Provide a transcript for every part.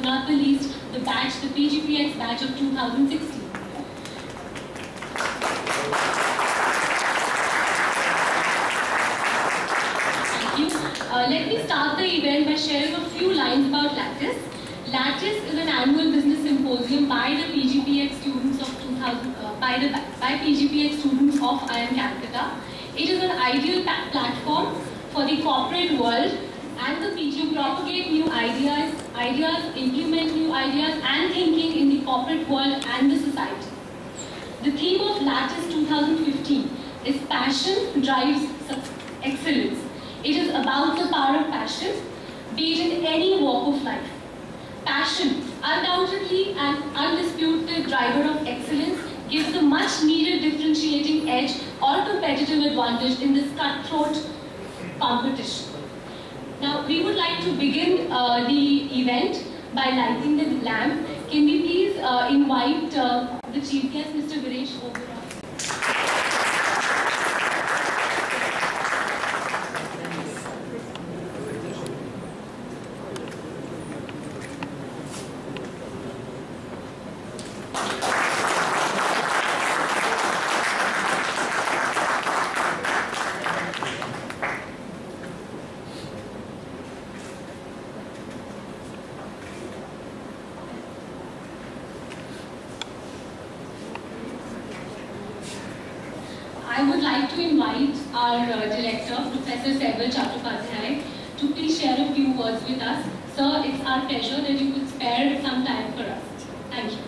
not the least, the batch, the PGPX batch of 2016. Let me start the event by sharing a few lines about Lattice. Lattice is an annual business symposium by the PGPX students of 2000, by PGPX students of IIM Calcutta. It is an ideal platform for the corporate world and the PG to propagate new ideas, implement new ideas and thinking in the corporate world and the society. The theme of Lattice 2015 is Passion Drives Excellence. It is about the power of passion, be it in any walk of life. Passion, undoubtedly an undisputed driver of excellence, gives a much needed differentiating edge or competitive advantage in this cutthroat competition. Now, we would like to begin the event by lighting the lamp. Can we please invite the chief guest, Mr. Viresh Oberoi? I would like to invite our director, Professor Saival Chattopadhyay, to please share a few words with us. Sir, it's our pleasure that you could spare some time for us. Thank you.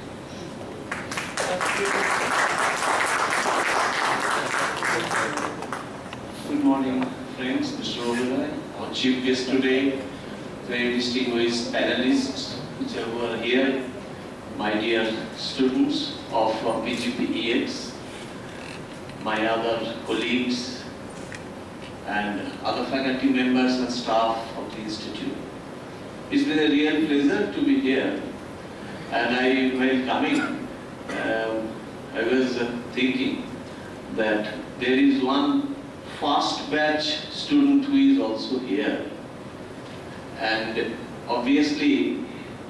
Good morning, friends. Mr. Oberoi, our chief guest today, very distinguished panelists who are here, my dear students of PGPEX, my other colleagues and other faculty members and staff of the Institute. It's been a real pleasure to be here. And while coming, I was thinking that there is one first batch student who is also here. And obviously,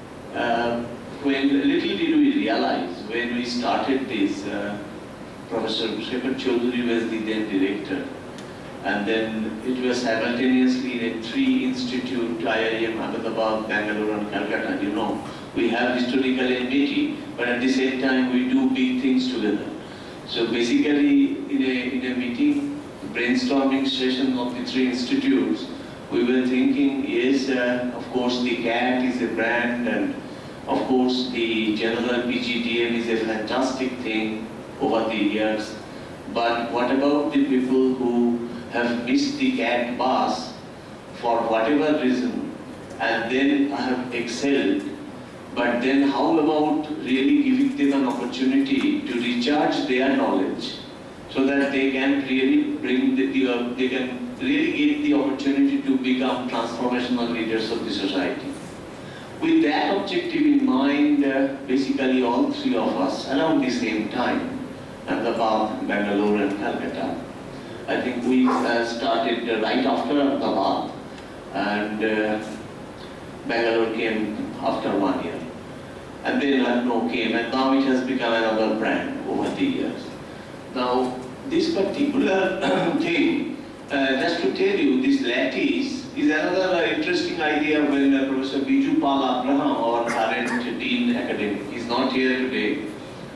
little did we realize when we started this, Professor Shekhar Chaudhary was the then director, and then it was simultaneously in 3 institutes, IIM, Ahmedabad, Bangalore and Calcutta. You know, we have historical enmity, but at the same time we do big things together. So basically in a meeting, brainstorming session of the 3 institutes, we were thinking, yes, of course the CAT is a brand, and of course the general PGDM is a fantastic thing over the years, but what about the people who have missed the CAT bus for whatever reason and then have excelled, but then how about really giving them an opportunity to recharge their knowledge so that they can really bring they can really get the opportunity to become transformational leaders of the society. With that objective in mind, basically all 3 of us around the same time, Ahmedabad, Bangalore and Calcutta. I think we started right after Ahmedabad, and Bangalore came after 1 year. And then Lucknow came, and now it has become another brand over the years. Now, this particular thing, just to tell you, this Lattice is another interesting idea when Professor Biju Pal Abraham, our current Dean Academic, is not here today.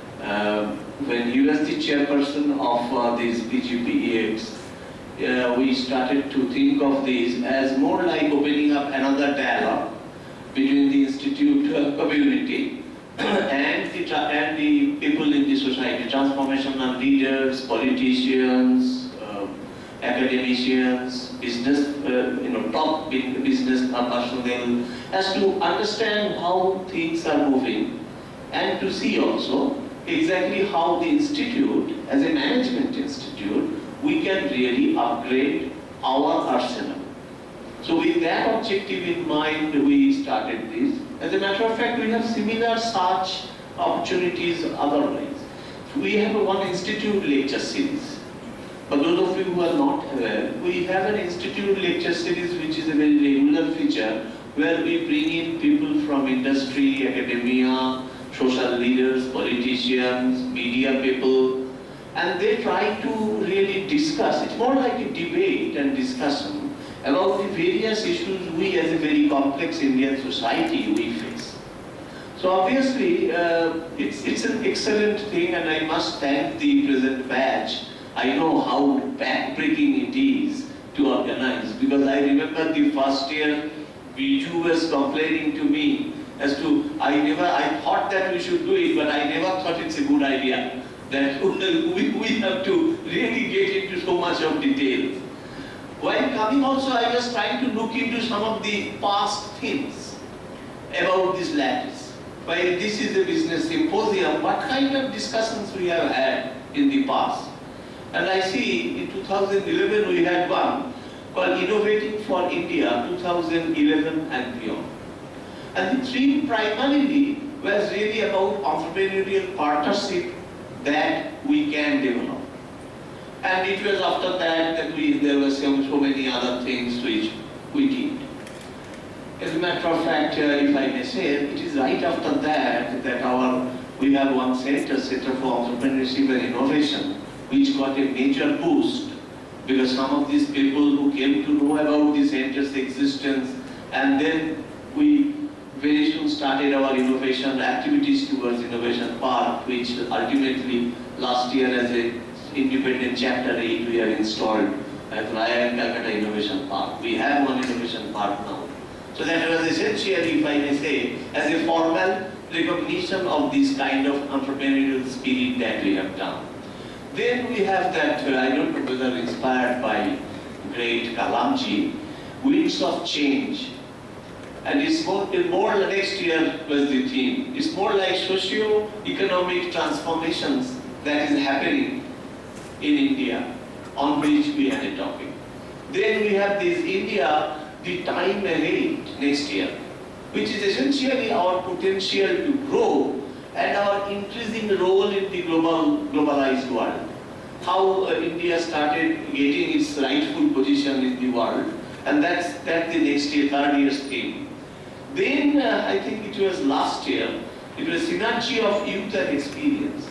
When he was the chairperson of this PGPEX, we started to think of this as more like opening up another dialogue between the institute community and the people in the society, transformational leaders, politicians, academicians, business, top business personnel, as to understand how things are moving and to see also exactly how the institute, as a management institute, we can really upgrade our arsenal. So with that objective in mind, we started this. As a matter of fact, we have similar such opportunities otherwise. We have one institute lecture series. For those of you who are not aware, we have an institute lecture series which is a very regular feature where we bring in people from industry, academia, social leaders, politicians, media people, and they try to really discuss. It's more like a debate and discussion about the various issues we as a very complex Indian society we face. So obviously, it's an excellent thing, and I must thank the present batch. I know how back-breaking it is to organize, because I remember the first year, Biju was complaining to me as to, I thought that we should do it, but I never thought it's a good idea, that we have to really get into so much of details. While coming also, I was trying to look into some of the past things about this lattice. While this is a business symposium, what kind of discussions we have had in the past? And I see in 2011 we had one called Innovating for India 2011 and beyond. And the theme primarily was really about entrepreneurial partnership that we can develop. And it was after that that there were so many other things which we did. As a matter of fact, if I may say, it is right after that that we have one Center for Entrepreneurship and Innovation, which got a major boost, because some of these people who came to know about the center's existence, and then we very soon started our innovation activities towards Innovation Park, which ultimately last year as an independent chapter 8 we are installed at IIM Calcutta Innovation Park. We have one Innovation Park now. So that was essentially, if I may say, as a formal recognition of this kind of entrepreneurial spirit that we have done. Then we have that, I don't know whether inspired by great Kalamji, Winds of Change. And it's more next year was the theme. It's more like socio-economic transformations that is happening in India, on which we had a topic. Then we have this India, the time ahead next year, which is essentially our potential to grow and our increasing role in the globalized world. How India started getting its rightful position in the world, and that's the next year, third year's theme. Then I think it was last year, it was synergy of youth and experience.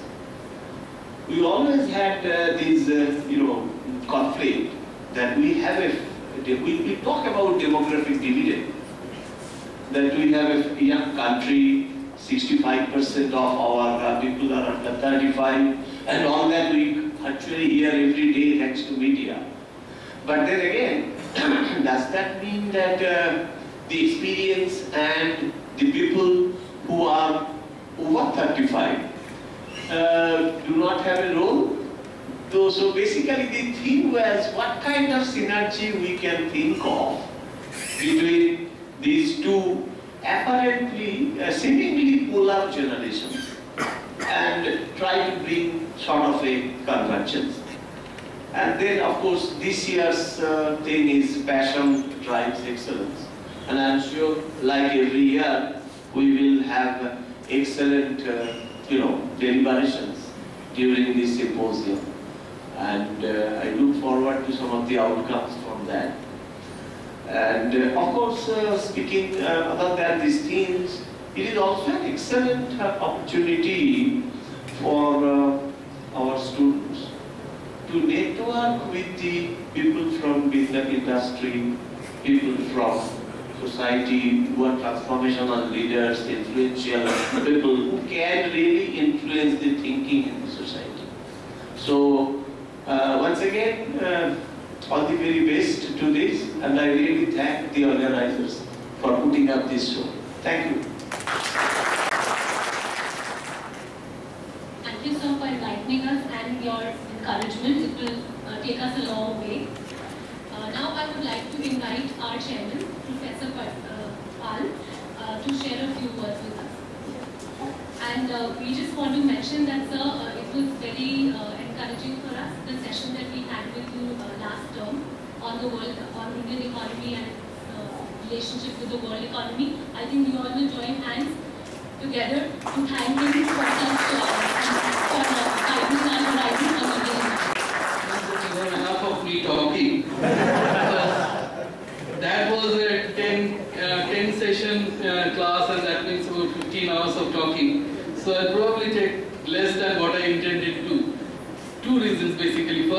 We always had this conflict that we have we talk about demographic dividend, that we have a young country, 65% of our people are under 35, and all that we actually hear every day thanks to media. But then again, does that mean that the experience and the people who are over 35 do not have a role? So basically the theme was what kind of synergy we can think of between these two apparently seemingly polar generations and try to bring sort of a convergence. And then of course this year's thing is passion drives excellence. And I'm sure like every year we will have excellent deliberations during this symposium. And I look forward to some of the outcomes from that. And of course, speaking other than these themes, it is also an excellent opportunity for our students to network with the people from business industry, people from society who are transformational leaders, influential people who can really influence the thinking in the society. So once again, all the very best to this, and I really thank the organizers for putting up this show. Thank you. Thank you, sir, for enlightening us and your encouragement. It will take us a long way. Now I would like to invite our chairman, Professor Pal, to share a few words with us. And we just want to mention that, sir, it was very encouraging for us, the session that we had with you last term on the world, on Indian economy and relationship with the world economy. I think we all will join hands together to thank him for such guidance and horizon on Indian economy. Enough of me talking. That was a 10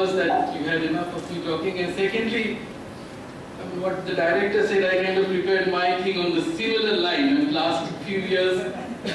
was that you had enough of me talking, and secondly, what the director said, I kind of prepared my thing on the similar line in the last few years.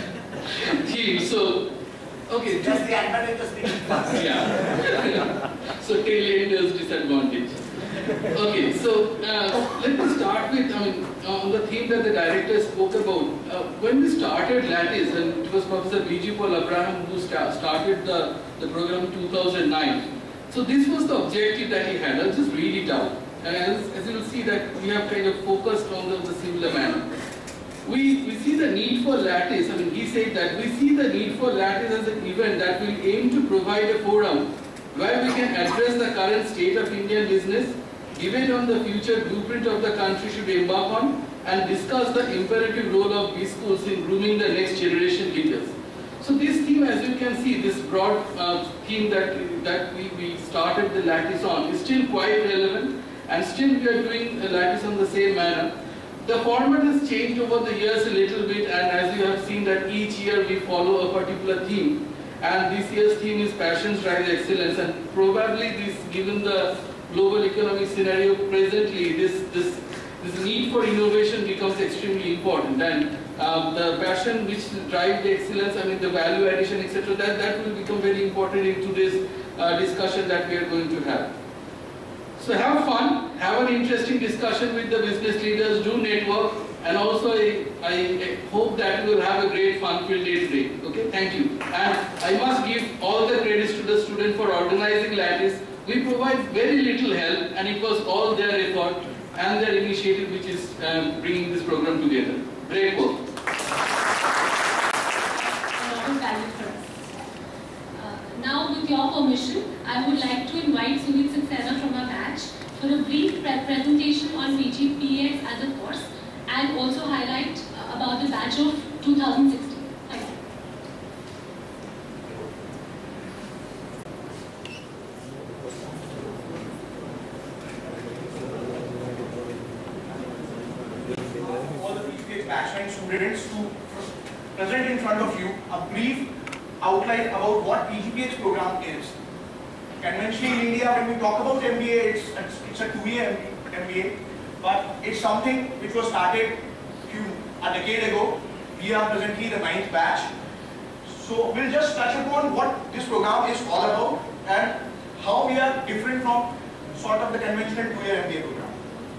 So, okay. Just the advantage of speaking fast. Yeah. So tail ender's disadvantage. Okay, so let me start with, on the theme that the director spoke about. When we started Lattice, and it was Professor B.G. Paul Abraham who started the program in 2009. So this was the objective that he had. I'll just read it out. As you will see that we have kind of focused on the similar manner. We see the need for Lattice, he said that we see the need for Lattice as an event that will aim to provide a forum where we can address the current state of Indian business, debate on the future blueprint of the country should embark on, and discuss the imperative role of B schools in grooming the next generation leaders. So this theme, as you can see, this broad theme that we started the Lattice on is still quite relevant, and still we are doing Lattice on the same manner. The format has changed over the years a little bit, and as you have seen that each year we follow a particular theme, and this year's theme is Passions Drive Excellence, and probably this, given the global economic scenario presently, this need for innovation becomes extremely important, and the passion which drives the excellence, the value addition, etc., that will become very important in today's discussion that we are going to have. So have fun, have an interesting discussion with the business leaders, do network, and also I hope that you will have a great fun-filled day today. Okay, thank you. And I must give all the credits to the student for organizing Lattice. We provide very little help, and it was all their effort and their initiative which is bringing this program together. Great work. Now, with your permission, I would like to invite Sumit Saxena from our batch for a brief presentation on PGPX as a course, and also highlight about the batch of 2016. Thank you. All the PGPX batch students to present in front of you a brief outline about what PGPX program is. Conventionally in India, when we talk about MBA, it's a 2-year MBA, but it's something which was started a decade ago. We are presently the 9th batch. So we'll just touch upon what this program is all about and how we are different from sort of the conventional 2-year MBA program.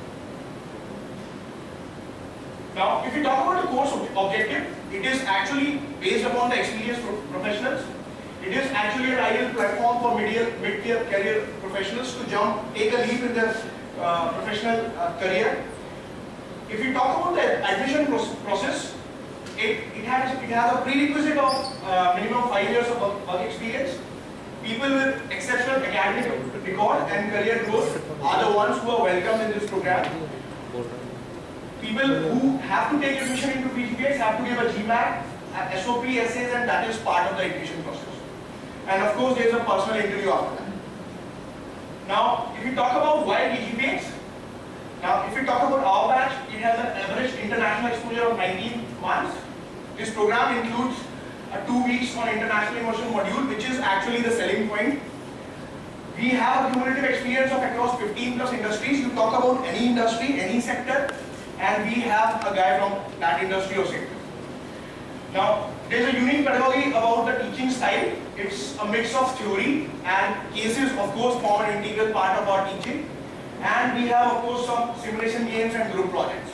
Now, if we talk about the course objective, it is actually based upon the experienced professionals. It is actually an ideal platform for mid-tier career professionals to take a leap in their professional career. If we talk about the admission process, it has a prerequisite of minimum 5 years of work experience. People with exceptional academic record and career growth are the ones who are welcome in this program. People who have to take admission into PGPX have to give a GMAT, SOP, essays, and that is part of the admission process. And of course, there is a personal interview after that. Now, if we talk about why PGPX, now if we talk about our batch, it has an average international exposure of 19 months. This program includes 2 weeks on international immersion module, which is actually the selling point. We have a cumulative experience of across 15 plus industries. You talk about any industry, any sector, and we have a guy from that industry or sector. Now, there is a unique pedagogy about the teaching style. It's a mix of theory and cases, of course, form an integral part of our teaching. And we have, of course, some simulation games and group projects.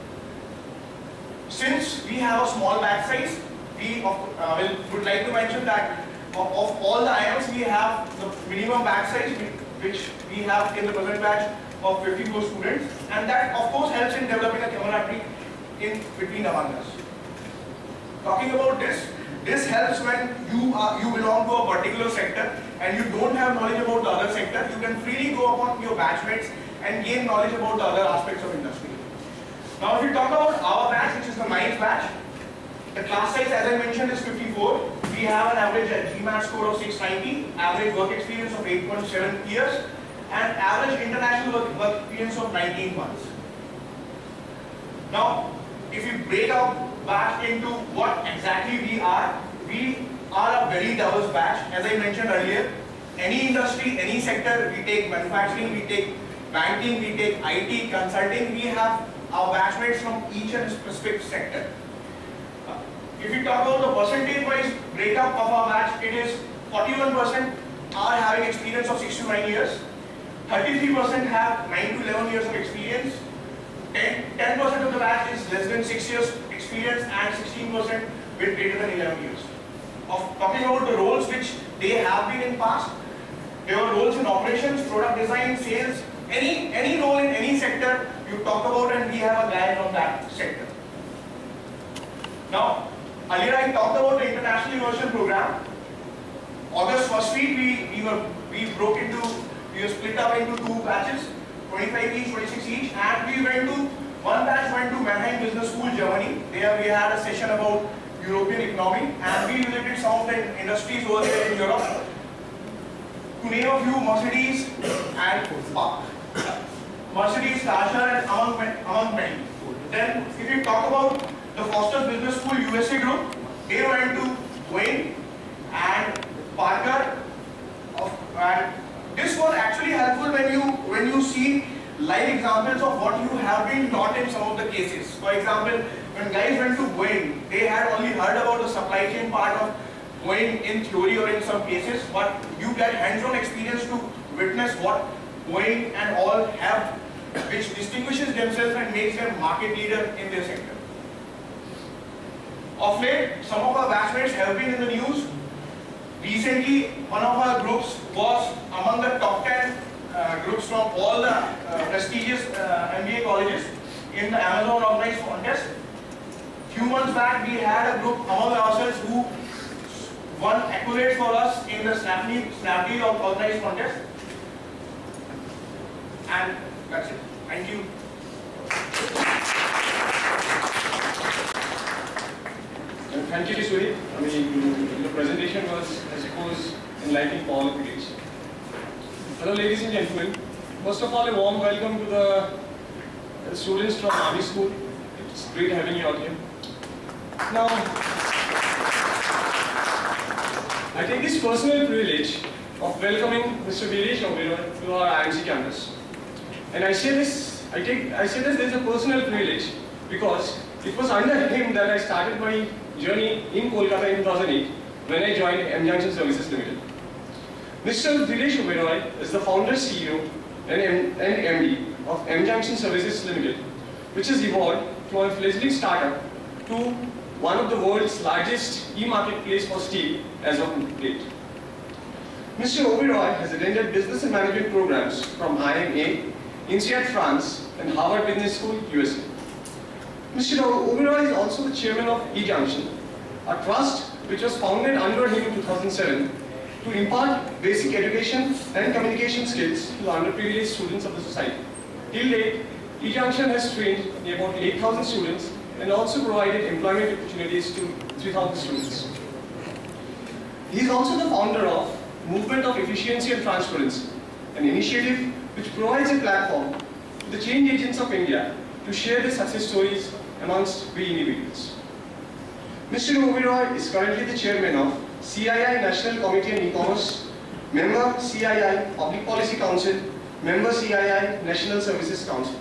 Since we have a small batch size, we would like to mention that of all the IIMs, we have the minimum batch size, which we have in the present batch of 54 students, and that of course helps in developing a camaraderie in between among us. Talking about this helps when you belong to a particular sector and you don't have knowledge about the other sector. You can freely go upon your batchmates and gain knowledge about the other aspects of industry. Now, if we talk about our batch, which is the 9th batch, the class size, as I mentioned, is 54. We have an average GMAT score of 690, average work experience of 8.7 years, and average international work experience of 19 months. Now, if we break our batch into what exactly we are a very diverse batch. As I mentioned earlier, any industry, any sector, we take manufacturing, we take banking, we take IT, consulting, we have our batchmates from each and specific sector. If we talk about the percentage-wise breakup of our batch, it is 41% are having experience of 6 to 9 years, 33% have 9 to 11 years of experience, 10% of the batch is less than 6 years experience, and 16% with greater than 11 years. Of talking about the roles which they have been in past, there were roles in operations, product design, sales, any role in any sector you talk about, and we have a guy from that sector. Now, earlier I talked about the international immersion program. August first week we were split up into 2 batches, 25 each, 26 each, and one batch went to Mannheim Business School, Germany. There we had a session about European economy, and we visited some of the industries over there in Europe. To name a few, Mercedes and Mercedes, Daimler, and among many. Then, if you talk about the Foster's Business School USA group, they went to Wayne and Parker. And this was actually helpful when you see live examples of what you have been taught in some of the cases. For example, when guys went to Boeing, they had only heard about the supply chain part of Boeing in theory or in some cases, but you get hands-on experience to witness what Boeing and all have, which distinguishes themselves and makes them market leader in their sector. Of late, some of our batchmates have been in the news. Recently, one of our groups was among the top 10 groups from all the prestigious MBA colleges in the Amazon organized contest. Few months back, we had a group among ourselves who won accolades for us in the Snapdeal organized contest. And that's it. Thank you. Thank you, Sudhir. I mean, the presentation was, I suppose, enlightening for all of you. Hello, ladies and gentlemen. First of all, a warm welcome to the students from Army School. It's great having you out here. Now, I take this personal privilege of welcoming Mr. Viresh Oberoi to our IMC campus. And I say this as a personal privilege because it was under him that I started my journey in Kolkata in 2008 when I joined M Junction Services Limited. Mr. Viresh Oberoi is the founder, CEO and MD of M Junction Services Limited, which has evolved from a fledgling startup to one of the world's largest e-marketplace for steel as of date. Mr. Oberoi has attended business and management programs from IMA, INSEAD France, and Harvard Business School, USA. Mr. Oberoi is also the chairman of eJunction, a trust which was founded under him in 2007 to impart basic education and communication skills to underprivileged students of the society. Till date, eJunction has trained about 8,000 students and also provided employment opportunities to 3,000 students. He is also the founder of Movement of Efficiency and Transparency, an initiative which provides a platform to the change agents of India to share their success stories amongst we individuals. Mr. Oberoi is currently the chairman of CII National Committee on E-Commerce, member CII Public Policy Council, member CII National Services Council.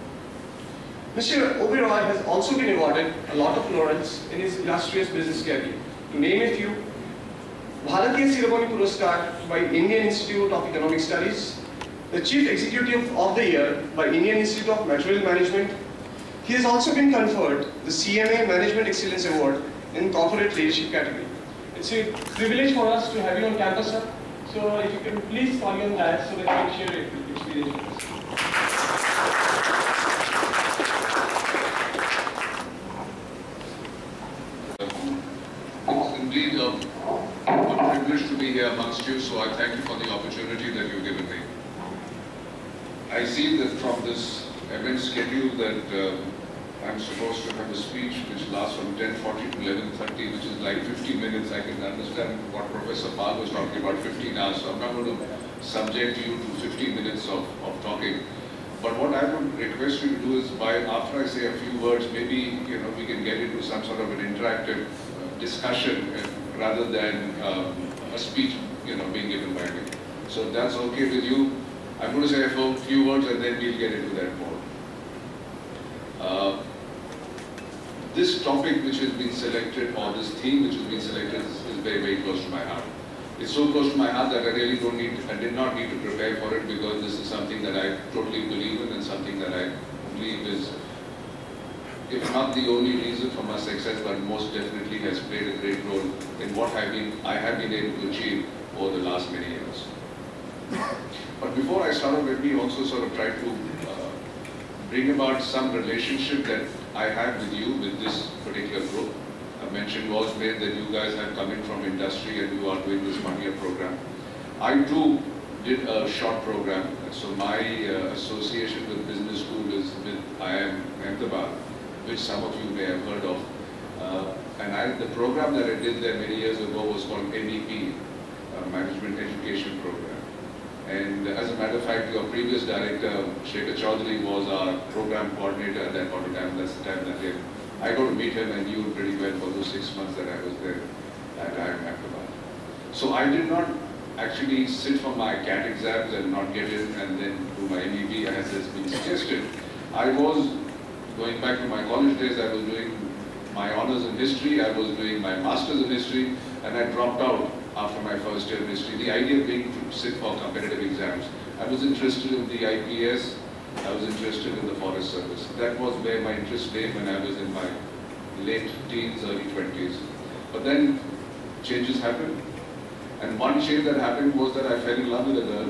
Mr. Oberoi has also been awarded a lot of laurels in his illustrious business career. To name a few, Bharatiya Shiromani Puraskar by Indian Institute of Economic Studies, the Chief Executive of the Year by Indian Institute of Material Management. He has also been conferred the CMA Management Excellence Award in Corporate Leadership category. It's a privilege for us to have you on campus, sir. So if you can please call you on that so that you can share your experience with us. It's indeed a privilege to be here amongst you, so I thank you for the opportunity that you've given me. I see that from this event schedule that I'm supposed to have a speech which lasts from 10:40 to 11:30, which is like 50 minutes. I can understand what Professor Pal was talking about, 15 hours, so I'm not going to subject you to 15 minutes of talking. But what I would request you to do is, after I say a few words, maybe we can get into some sort of an interactive discussion rather than a speech being given by me. So if that's okay with you, I'm going to say a few words and then we'll get into that more. This topic which has been selected, or this theme which has been selected, is very, very close to my heart. It's so close to my heart that I really did not need to prepare for it, because this is something that I totally believe in and something that I believe is, if not the only reason for my success, but most definitely has played a great role in what I have been able to achieve over the last many years. But before I start, let me also sort of try to bring about some relationship that I have with you, with this particular group. A mention was made that you guys have come in from industry and you are doing this 1-year program. I too did a short program. So my association with business school is with IIM Ahmedabad, which some of you may have heard of. And the program that I did there many years ago was called MEP, Management Education Program. And as a matter of fact, your previous director, Shekhar Chaudhary, was our program coordinator at that point in time. That's the time that I got to meet him and knew him pretty well for those 6 months that I was there at IIM Ahmedabad. So I did not actually sit for my CAT exams and not get in and then do my MEP as has been suggested. I was going back to my college days. I was doing my honors in history, I was doing my masters in history, and I dropped out after my first year in history. The idea being to sit for competitive exams. I was interested in the IPS, I was interested in the Forest Service. That was where my interest lay when I was in my late teens, early 20s. But then changes happened. And one change that happened was that I fell in love with a girl.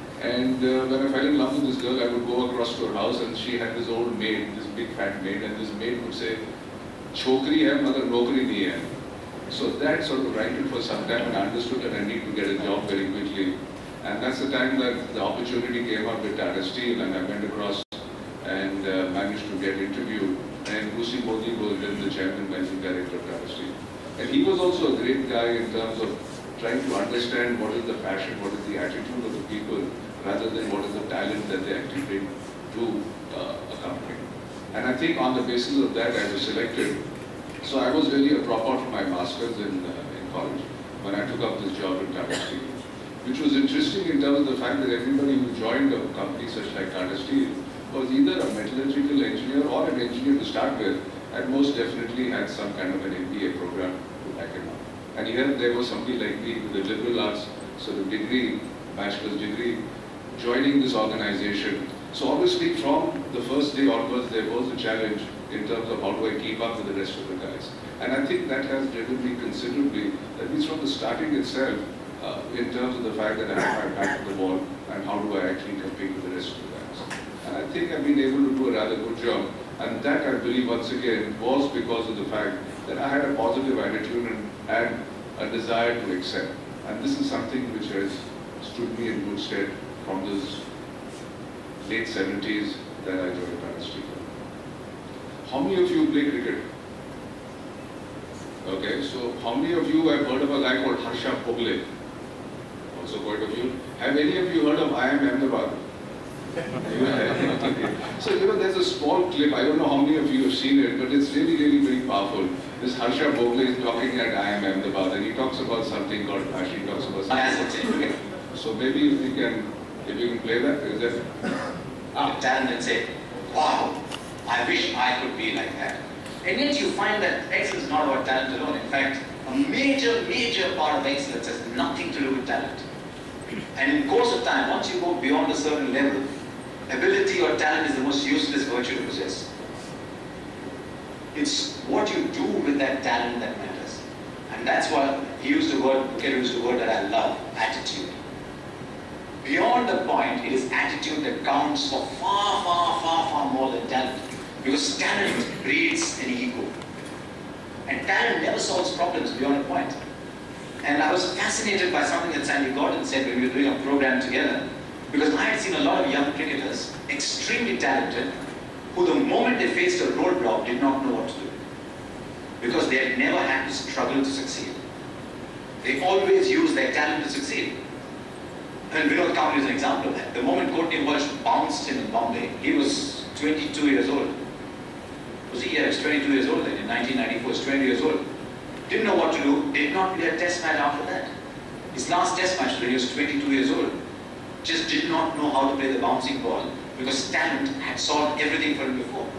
And when I fell in love with this girl, I would go across to her house and she had this old maid, this big fat maid, and this maid would say, "Chokri hai, magar nokri nahi hai." So that sort of righted for some time, and I understood that I need to get a job very quickly. And that's the time that the opportunity came up with Tata Steel, and I went across and managed to get interviewed. And Rusi Modi was then the chairman, managing director of Tata Steel. And he was also a great guy in terms of trying to understand what is the passion, what is the attitude of the people, rather than what is the talent that they actually bring to a company. And I think on the basis of that, I was selected. So I was really a dropout from my master's in college when I took up this job in Tata Steel, which was interesting in terms of the fact that everybody who joined a company such like Tata Steel was either a metallurgical engineer or an engineer to start with, and most definitely had some kind of an MBA program to back him up. And here there was somebody like me with a liberal arts sort of degree, bachelor's degree, joining this organization. So obviously from the first day onwards, there was a challenge in terms of how do I keep up with the rest of the guys. And I think that has driven me considerably, at least from the starting itself, in terms of the fact that I have my back to the wall and how do I actually compete with the rest of the guys. And I think I've been able to do a rather good job. And that, I believe, once again, was because of the fact that I had a positive attitude and a desire to excel. And this is something which has stood me in good stead from those late 70s that I joined Tata Steel. How many of you play cricket? Okay, so how many of you have heard of a guy called Harsha Bhogle? Also quite a few. Have any of you heard of IIM Ahmedabad? So, there's a small clip, I don't know how many of you have seen it, but it's really, really very powerful. This Harsha Bhogle is talking at IIM Ahmedabad, and he talks about something called passion, he talks about something. So maybe if you can play that, is that? Talent and say, wow, I wish I could be like that. And yet you find that excellence is not about talent alone. In fact, a major, major part of excellence has nothing to do with talent. And in course of time, once you go beyond a certain level, ability or talent is the most useless virtue to possess. It's what you do with that talent that matters. And that's what he used the word, Bukit used the word that I love, attitude. Beyond the point, it is attitude that counts for far, far, far, far more than talent. Because talent breeds an ego. And talent never solves problems beyond a point. And I was fascinated by something that Sandy Gordon said when we were doing a program together. Because I had seen a lot of young cricketers, extremely talented, who the moment they faced a roadblock did not know what to do. Because they had never had to struggle to succeed. They always used their talent to succeed. And Vinod Kambli is an example of that. The moment Courtney Walsh bounced him in Bombay, he was 22 years old. Was he? Yeah, he was 22 years old then. In 1994, he was 20 years old. Didn't know what to do, did not play a test match after that. His His last test match when he was 22 years old, just did not know how to play the bouncing ball because talent had solved everything for him before.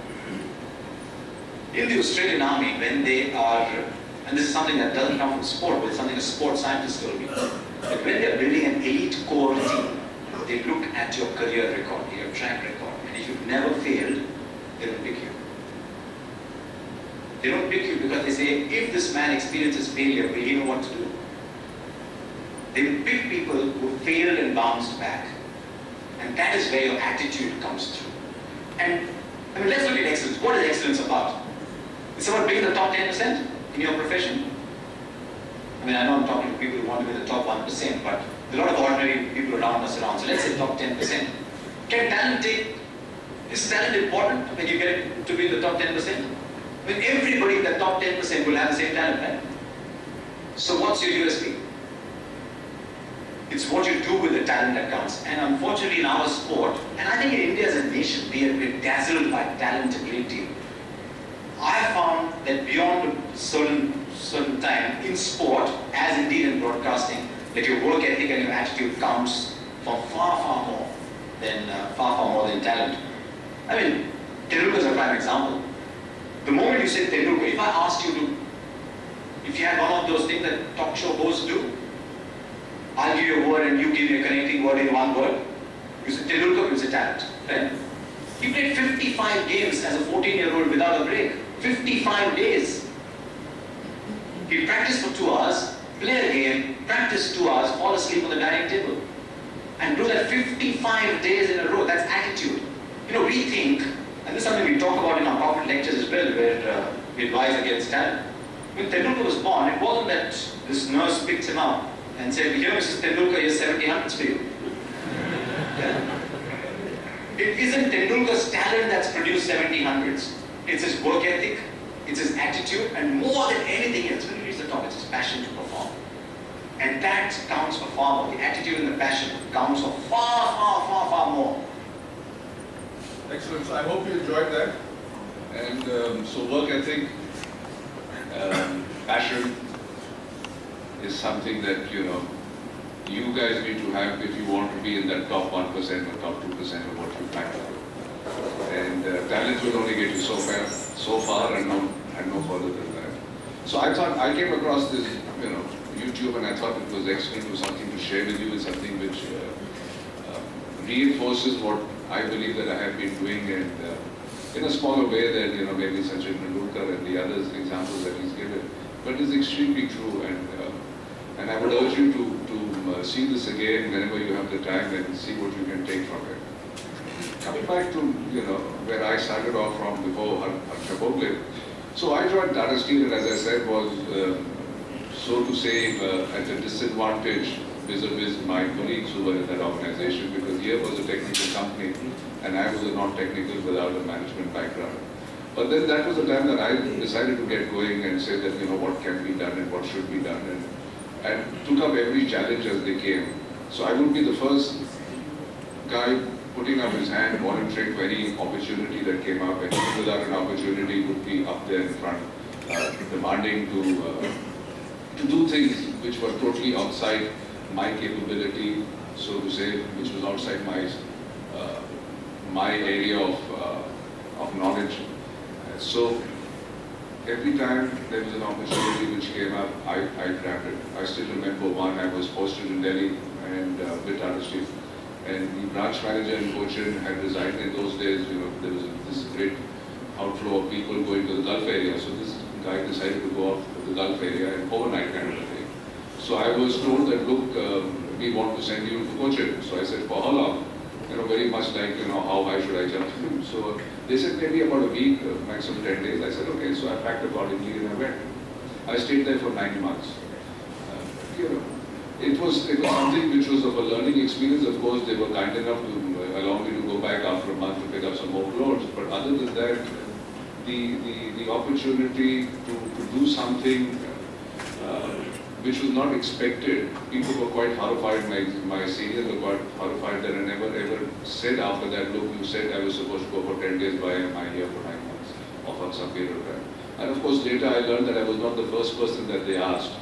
In the Australian Army, when they are, and this is something that doesn't come from sport, but it's something a sports scientist told me, that when they're building an elite core team, they look at your career record, your track record, and if you've never failed, they don't pick you. They don't pick you because they say, if this man experiences failure, will he know what to do? They will pick people who failed and bounced back. And that is where your attitude comes through. And I mean, let's look at excellence. What is excellence about? It's about being the top 10% in your profession. I mean, I know I'm talking to people who want to be the top 1%, but there's a lot of ordinary people around us around. So let's say top 10%. Can talent take, is talent important when you get to be in the top 10%? I mean, everybody in the top 10% will have the same talent, right? So what's your USP? It's what you do with the talent that counts. And unfortunately in our sport, and I think in India as a nation, we're dazzled by talent ability. I have found that beyond a certain time in sport, as indeed in broadcasting, that your work ethic and your attitude counts for far more than talent. I mean, Tendulkar is a prime example. The moment you say Tendulkar, if I asked you to, if you had one of those things that talk show hosts do, I'll give you a word and you give me a connecting word in one word. You say Tendulkar, you say talent, right? He played 55 games as a 14-year-old without a break. 55 days. He practiced for 2 hours, play a game, practice 2 hours, fall asleep on the dining table. And do that 55 days in a row. That's attitude. You know, we think, and this is something we talk about in our corporate lectures as well, where we advise against talent. When Tendulkar was born, it wasn't that this nurse picked him up and said, here, Mrs. Tendulkar, here's 70 hundreds for you. Yeah. It isn't Tendulkar's talent that's produced 70 hundreds. It's his work ethic, it's his attitude, and more than anything else, when he reaches the top, it's his passion to perform. And that counts for far more. The attitude and the passion counts for far more. Excellent. So I hope you enjoyed that. And so work ethic, passion is something that, you know, you guys need to have if you want to be in that top 1% or top 2% of what you plan to do. And talent will only get you so far and no further than that. So I thought, I came across this, you know, YouTube, and I thought it was excellent. It was something to share with you. It's something which reinforces what I believe that I have been doing, and in a smaller way than, you know, maybe Sachin Tendulkar and the others examples that he's given. But it's extremely true, and I would urge you to see this again whenever you have the time and see what you can take from it. Coming back to, you know, where I started off from before Harsha Bhogle. So I joined Tata Steel, and as I said, was so to say at a disadvantage vis-a-vis my colleagues who were in that organization, because here was a technical company and I was a non-technical without a management background. But then that was the time that I decided to get going and say that, you know, what can be done and what should be done, and took up every challenge as they came. So I would be the first guy putting up his hand, volunteering for any opportunity that came up, and even without an opportunity would be up there in front, demanding to do things which were totally outside my capability, so to say, which was outside my area of knowledge. So every time there was an opportunity which came up, I grabbed it. I still remember one. I was posted in Delhi and with Tata Steel, and the branch manager in Cochin had resigned in those days. You know, there was this great outflow of people going to the Gulf area. So this guy decided to go out to the Gulf area and overnight kind of a thing. So I was told that, look, we want to send you to Cochin. So I said, for how long? You know, very much like, you know, how high should I jump? So they said maybe about a week, maximum 10 days. I said, okay. So I packed accordingly and I went. I stayed there for 9 months. You know, it was something which was of a learning experience. Of course, they were kind enough to allow me to go back after a month to pick up some more clothes. But other than that, the opportunity to do something which was not expected. People were quite horrified, my seniors were quite horrified that I never ever said after that, look, you said I was supposed to go for 10 days, why am I here for 9 months or for some period of time? And of course later I learned that I was not the first person that they asked.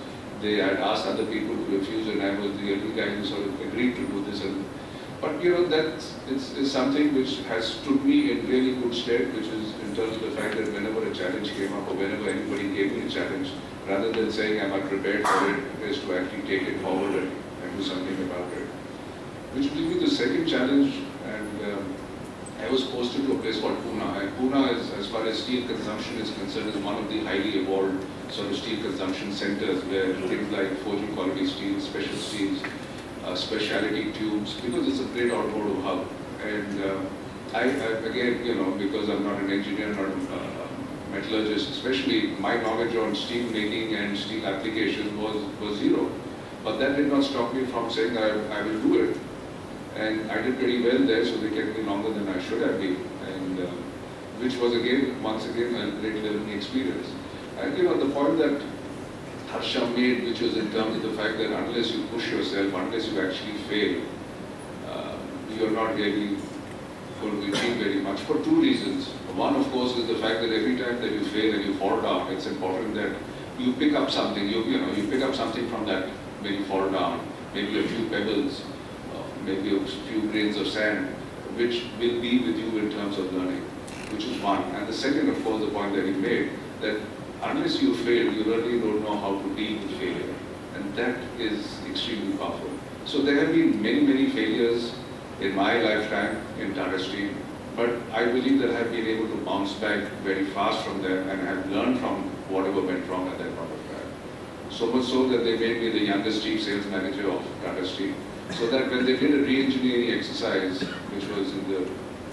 they had asked other people to refuse, and I was the only guy who sort of agreed to do this. But that is something which has stood me in really good stead, which is in terms of the fact that whenever a challenge came up or whenever anybody gave me a challenge, rather than saying I'm not prepared for it, is to actually take it forward and do something about it. Which will be the second challenge, and I was posted to a place called Pune. And Pune, as far as steel consumption is concerned, is one of the highly evolved sort of steel consumption centers where things like forging quality steel, special steels, specialty tubes, because it's a great automotive hub. And I again, because I'm not an engineer, not a metallurgist, especially my knowledge on steel making and steel applications was zero. But that did not stop me from saying I will do it. And I did pretty well there, so they kept me longer than I should have been. And which was once again, a great learning experience. And the point that Harsha made, which was in terms of the fact that unless you push yourself, unless you actually fail, you're not really going to achieve very much for two reasons. One, of course, is the fact that every time that you fail and you fall down, it's important that you pick up something. You pick up something from that when you fall down, maybe a few pebbles, maybe a few grains of sand, which will be with you in terms of learning, which is one. And the second, of course, the point that he made, that unless you fail, you really don't know how to deal with failure. And that is extremely powerful. So there have been many, many failures in my lifetime in Tata Steel, but I believe that I have been able to bounce back very fast from them and have learned from whatever went wrong at that point of time. So much so that they made me the youngest chief sales manager of Tata Steel. So that when they did a re-engineering exercise, which was in the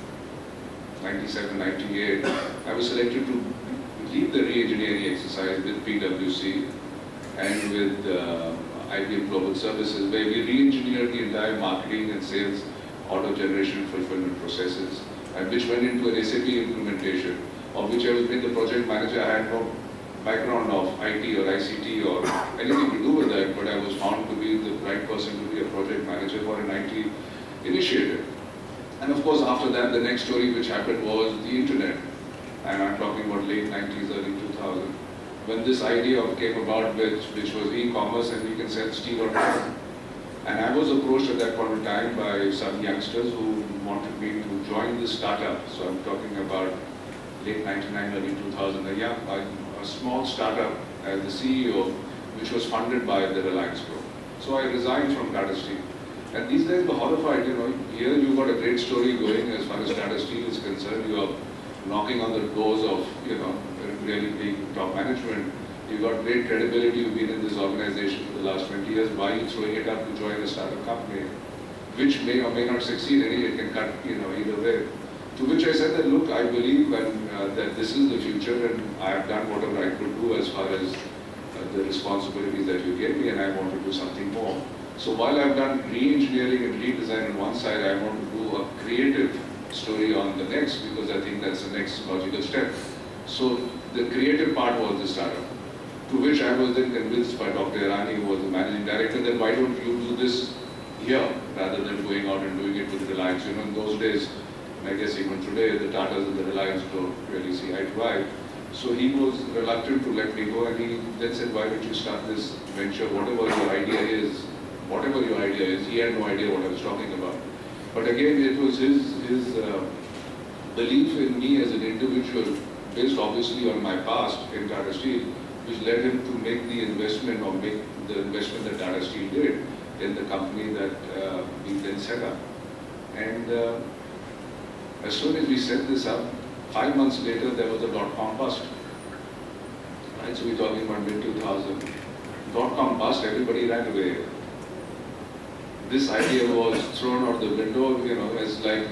97, 98, I was selected to lead the re-engineering exercise with PwC and with IBM Global Services, where we re-engineered the entire marketing and sales order generation fulfillment processes, and which went into an SAP implementation, of which I was made the project manager. I had no background of IT or ICT or anything to do with that, but I was found to be the right person to be a project manager for an IT initiative. And of course, after that, the next story which happened was the internet. And I'm talking about late 90s, early 2000, when this idea came about, which was e-commerce, and we can sell steel online. And I was approached at that point in time by some youngsters who wanted me to join this startup. So I'm talking about late 99, early 2000, a small startup as the CEO, which was funded by the Reliance Group. So I resigned from Tata Steel. And these guys were horrified, here you've got a great story going as far as Tata Steel is concerned. You are knocking on the doors of, really big top management. You've got great credibility, you've been in this organization for the last 20 years. Why are you throwing it up to join a startup company, which may or may not succeed, it can cut, either way. To which I said that, look, I believe that this is the future, and I have done whatever I could do as far as the responsibilities that you gave me, and I want to do something more. So while I've done re-engineering and redesign on one side, I want to do a creative story on the next, because I think that's the next logical step. So the creative part was the startup, to which I was then convinced by Dr. Irani, who was the managing director, that why don't you do this here, rather than going out and doing it with Reliance. In those days, and I guess even today, the Tatas and the Reliance don't really see eye to eye. So he was reluctant to let me go, and he then said, why don't you start this venture, whatever your idea is. He had no idea what I was talking about. But again, it was his belief in me as an individual, based obviously on my past in Tata Steel, which led him to make the investment, or make the investment that Tata Steel did in the company that we then set up. And as soon as we set this up, 5 months later, there was a dot-com bust. Right, so we're talking about mid-2000. Dot-com bust, everybody ran away. This idea was thrown out the window, as like,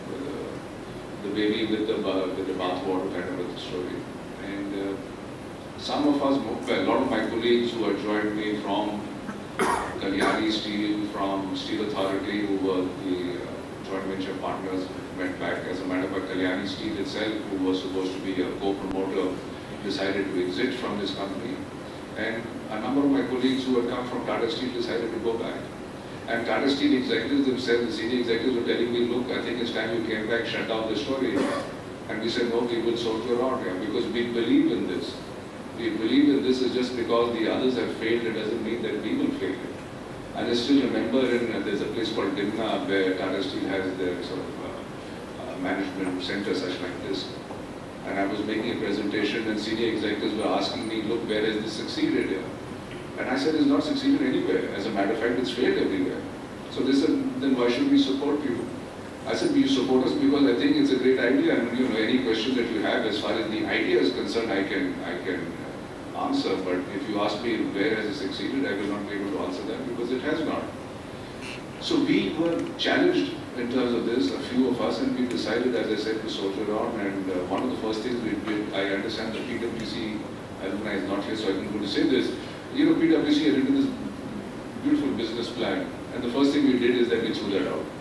the baby with the bathwater kind of a story. And some of us, a lot of my colleagues who had joined me from Kalyani Steel, from Steel Authority, who were the joint venture partners, went back. As a matter of fact, Kalyani Steel itself, who was supposed to be a co-promoter, decided to exit from this company. And a number of my colleagues who had come from Tata Steel decided to go back. And Tata Steel executives themselves, the senior executives were telling me, look, I think it's time you came back, shut down the story. And we said, no, we will sort you around here, because we believe in this. we believe in this is just because the others have failed, it doesn't mean that we will fail it. And I still remember there's a place called Dimna where Tata Steel has their sort of management center such like this. And I was making a presentation and senior executives were asking me, look, where has this succeeded here? And I said, it's not succeeded anywhere. As a matter of fact, it's failed everywhere. So they said, then why should we support you? I said, you support us because I think it's a great idea, and any question that you have as far as the idea is concerned, I can answer. But if you ask me where has it succeeded, I will not be able to answer that because it has not. So we were challenged in terms of this, a few of us, and we decided, as I said, to soldier on. And one of the first things we did, I understand the PwC alumni is not here, so I'm going to say this. PwC had written this beautiful business plan, and the first thing we did is that we threw that out.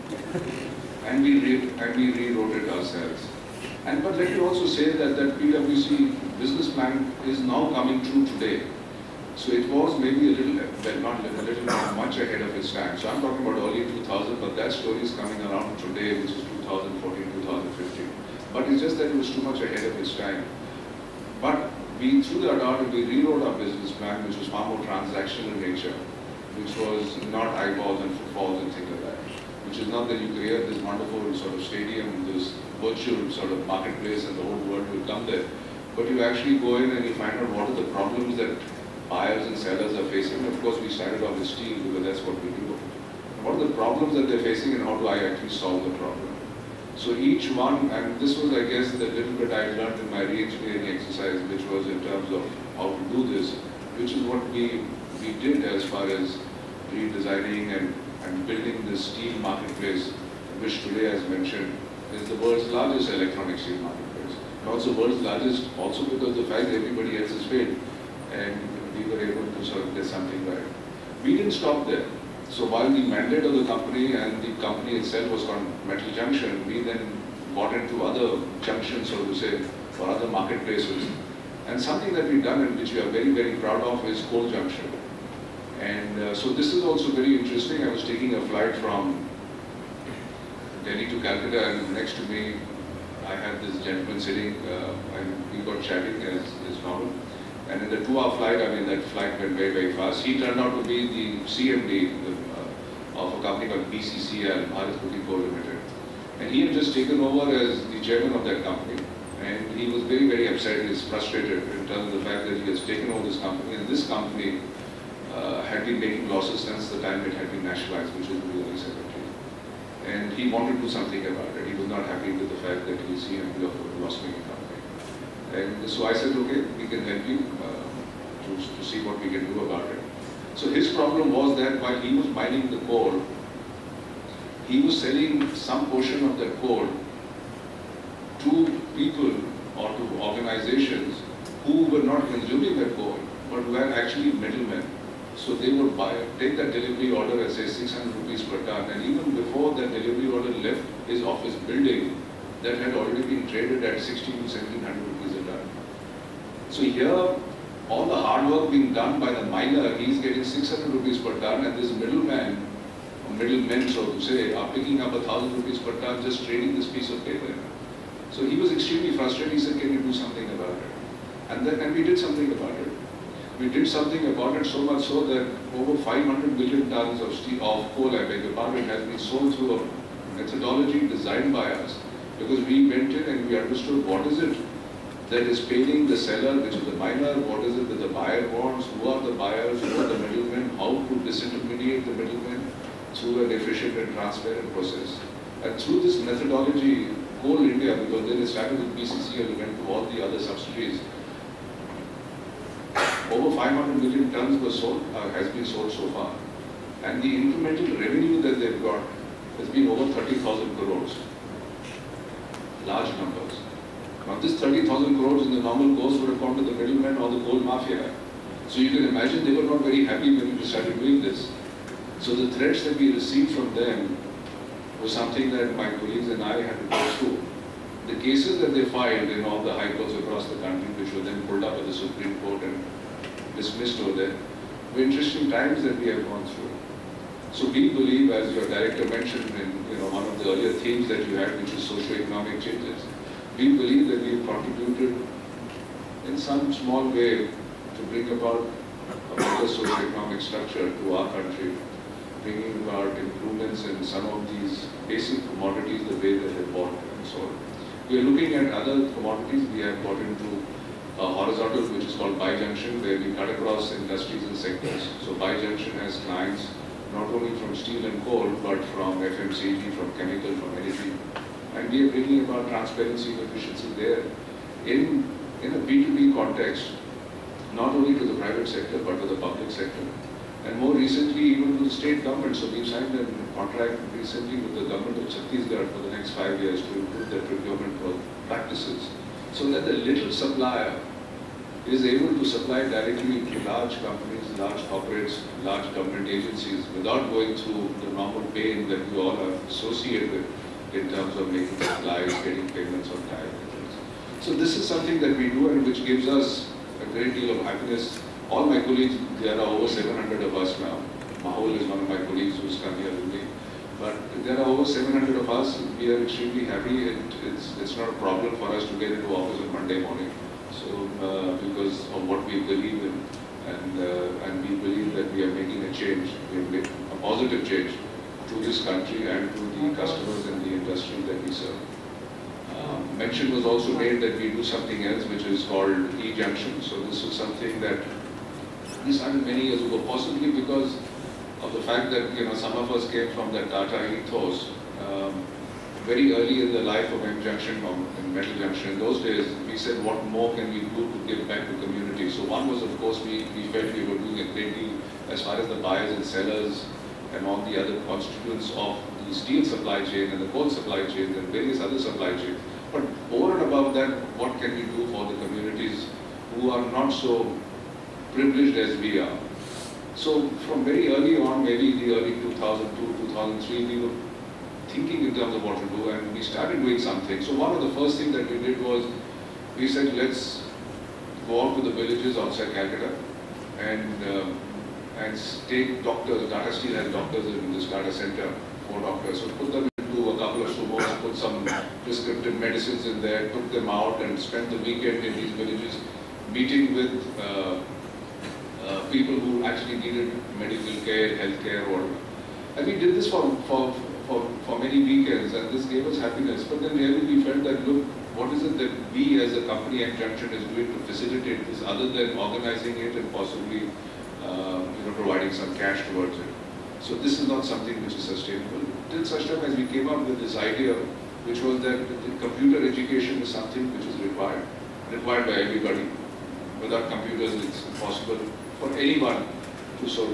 And we rewrote it ourselves. But let me also say that PwC business plan is now coming true today. So it was maybe a little, well, not a little, much ahead of its time. So I'm talking about early 2000, but that story is coming around today, which is 2014, 2015. But it's just that it was too much ahead of its time. But we threw that out and we rewrote our business plan, which was far more transactional in nature, which was not eyeballs and footfalls and things like that. Which is not that you create this wonderful sort of stadium, this virtual sort of marketplace and the whole world will come there. But you actually go in and you find out what are the problems that buyers and sellers are facing. Of course, we started off with steel because that's what we do. What are the problems that they're facing and how do I actually solve the problem? So each one, and this was, I guess, the little bit I learned in my re-engineering exercise, which was in terms of how to do this, which is what we did as far as redesigning and building this steel marketplace, which today, as mentioned, is the world's largest electronic steel marketplace. And also world's largest, also because the fact that everybody else has failed, and we were able to sort of get something right. We didn't stop there. So while the mandate of the company and the company itself was called Metal Junction, we then got into other junctions, so to say, or other marketplaces. And something that we've done and which we are very, very proud of is Coal Junction. And so this is also very interesting. I was taking a flight from Delhi to Calcutta, and next to me I had this gentleman sitting, and we got chatting as is normal. And in the 2-hour flight, that flight went very, very fast. He turned out to be the CMD of a company called BCCL, Bharat Kutti Coal Limited. And he had just taken over as the chairman of that company. And he was very, very upset. He was frustrated in terms of the fact that he has taken over this company. And this company had been making losses since the time it had been nationalized, which was in the early 70s. And he wanted to do something about it. He was not happy with the fact that he was CMD of a loss-making company. And so I said, okay, we can help you to see what we can do about it. So his problem was that while he was mining the coal, he was selling some portion of that coal to people or to organizations who were not consuming that coal, but were actually middlemen. So they would take that delivery order at say 600 rupees per ton, and even before that delivery order left his office building, that had already been traded at 16 to 1700 rupees a ton. So here, all the hard work being done by the miner, he's getting 600 rupees per ton, and this middleman, or middlemen so to say, are picking up 1000 rupees per ton just trading this piece of paper. So he was extremely frustrated. He said, can you do something about it? And we did something about it. We did something about it so much so that over 500 million tons of coal, I beg your pardon, has been sold through a methodology designed by us. Because we went in and we understood what is it that is paying the seller, which is the miner, what is it that the buyer wants, who are the buyers, who are the middlemen, how to disintermediate the middlemen through an efficient and transparent process. And through this methodology, Coal India, because then it started with BCCL and went to all the other subsidiaries, over 500 million tons was sold, has been sold so far. And the incremental revenue that they've got has been over 30,000 crores. Large numbers. Now this 30,000 crores in the normal course would have gone to the middlemen or the coal mafia. So you can imagine they were not very happy when we started doing this. So the threats that we received from them was something that my colleagues and I had to go through. The cases that they filed in all the high courts across the country, which were then pulled up at the Supreme Court and dismissed over there, were interesting times that we have gone through. So we believe, as your director mentioned in one of the earlier themes that you had, which is socio-economic changes, we believe that we have contributed in some small way to bring about a better socio-economic structure to our country, bringing about improvements in some of these basic commodities, the way that they're bought and sold. We are looking at other commodities. We have got into a horizontal, which is called Bi-Junction, where we cut across industries and sectors. So Bi-Junction has clients not only from steel and coal, but from FMCG, from chemical, from energy. And we are bringing about transparency and efficiency there in a B2B context, not only to the private sector, but to the public sector. And more recently, even to the state government. So we've signed a contract recently with the government of Chhattisgarh for the next 5 years to improve their procurement practices, so that the little supplier is able to supply directly to large companies, large corporates, large government agencies without going through the normal pain that we all are associated with in terms of making supplies, getting payments on time. So this is something that we do and which gives us a great deal of happiness. All my colleagues, there are over 700 of us now. Mahul is one of my colleagues who's come here with me. But there are over 700 of us. We are extremely happy. It's not a problem for us to get into office on Monday morning. So because of what we believe in, and we believe that we are making a change, we are making a positive change to this country and to the customers and the industry that we serve. Mention was also made that we do something else which is called E-Junction. So this is something that we started many years ago, possibly because of the fact that some of us came from that Tata ethos. Very early in the life of M-Junction and Metal Junction, in those days, we said what more can we do to give back to community. So one was, of course, we felt we were doing a great deal as far as the buyers and sellers and all the other constituents of the steel supply chain and the coal supply chain and various other supply chains. But over and above that, what can we do for the communities who are not so privileged as we are? So from very early on, maybe the early 2002, 2003, we were thinking in terms of what to do, and we started doing something. So one of the first things that we did was, we said, let's go out to the villages outside Calcutta and take doctors. Tata Steel has doctors in this data center, 4 doctors. So put them into a couple of sumos, put some prescriptive medicines in there, took them out and spent the weekend in these villages meeting with people who actually needed medical care, health care, or whatever. And we did this for many weekends, and this gave us happiness. But then really we felt that, look, what is it that we as a company M-Junction is doing to facilitate this other than organizing it and possibly providing some cash towards it. So this is not something which is sustainable. Till such time as we came up with this idea, which was that computer education is something which is required by everybody. Without computers, it's impossible for anyone to so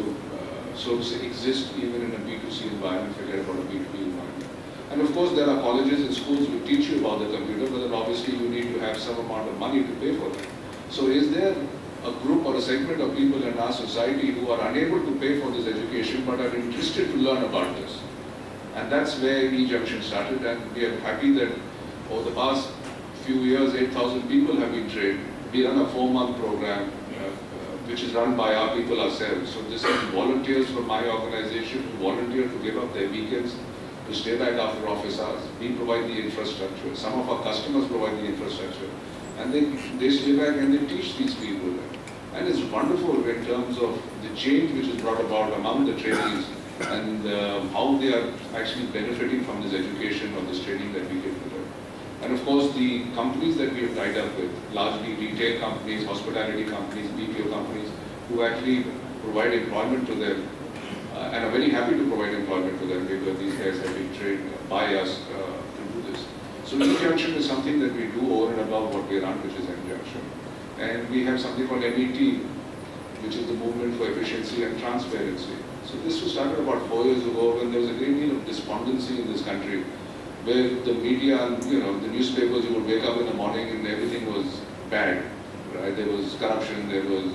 to say, exist even in a B2C environment, forget about a B2B environment. And of course, there are colleges and schools who teach you about the computer, but then obviously you need to have some amount of money to pay for it. So is there a group or a segment of people in our society who are unable to pay for this education but are interested to learn about this? And that's where E-Junction started, and we are happy that over the past few years, 8,000 people have been trained. We run a 4-month program which is run by our people ourselves. So this is volunteers from my organization who volunteer to give up their weekends to stay back after office hours. We provide the infrastructure. Some of our customers provide the infrastructure. And they stay back and they teach these people. And it's wonderful in terms of the change which is brought about among the trainees and how they are actually benefiting from this education or this training that we give to them. And of course, the companies that we have tied up with, largely retail companies, hospitality companies, BPO companies, who actually provide employment to them and are very happy to provide employment to them because these guys have been trained by us to do this. So E-Junction is something that we do over and above what we run, which is M-Junction. And we have something called MET, which is the Movement for Efficiency and Transparency. So this was started about 4 years ago when there was a great deal of despondency in this country, where the media, the newspapers, you would wake up in the morning and everything was bad, right? There was corruption, there was,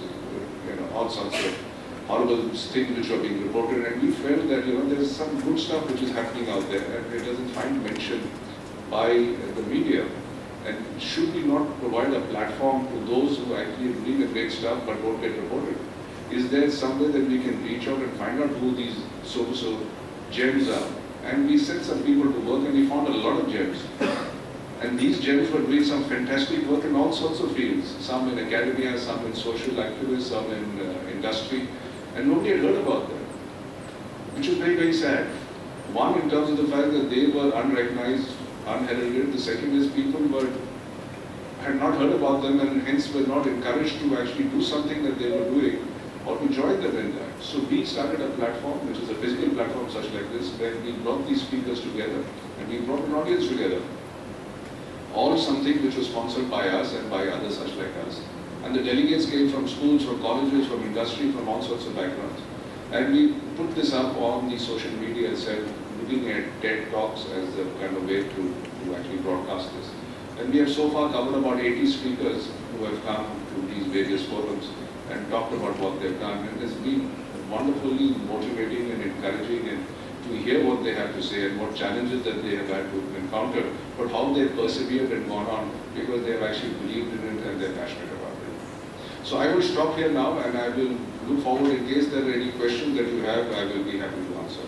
all sorts of horrible things which were being reported, and we felt that, there's some good stuff which is happening out there, and it doesn't find mention by the media. And should we not provide a platform to those who actually doing the great stuff but don't get reported? Is there some way that we can reach out and find out who these so-so gems are? And we sent some people to work and we found a lot of gems. And these gems were doing some fantastic work in all sorts of fields, some in academia, some in social activism, some in industry, and nobody had heard about them, which was very, very sad. One, in terms of the fact that they were unrecognized, unheralded. The second is people had not heard about them and hence were not encouraged to actually do something that they were doing or to join them in that. So we started a platform, which is a physical platform such like this, where we brought these speakers together and we brought an audience together. All something which was sponsored by us and by others such like us. And the delegates came from schools, from colleges, from industry, from all sorts of backgrounds. And we put this up on the social media itself, looking at TED Talks as the kind of way to actually broadcast this. And we have so far covered about 80 speakers who have come to these various forums and talked about what they've done. And it's been wonderfully motivating and encouraging and to hear what they have to say and what challenges that they have had to encounter, but how they've persevered and gone on because they have actually believed in it and they're passionate about it. So I will stop here now and I will look forward in case there are any questions that you have, I will be happy to answer.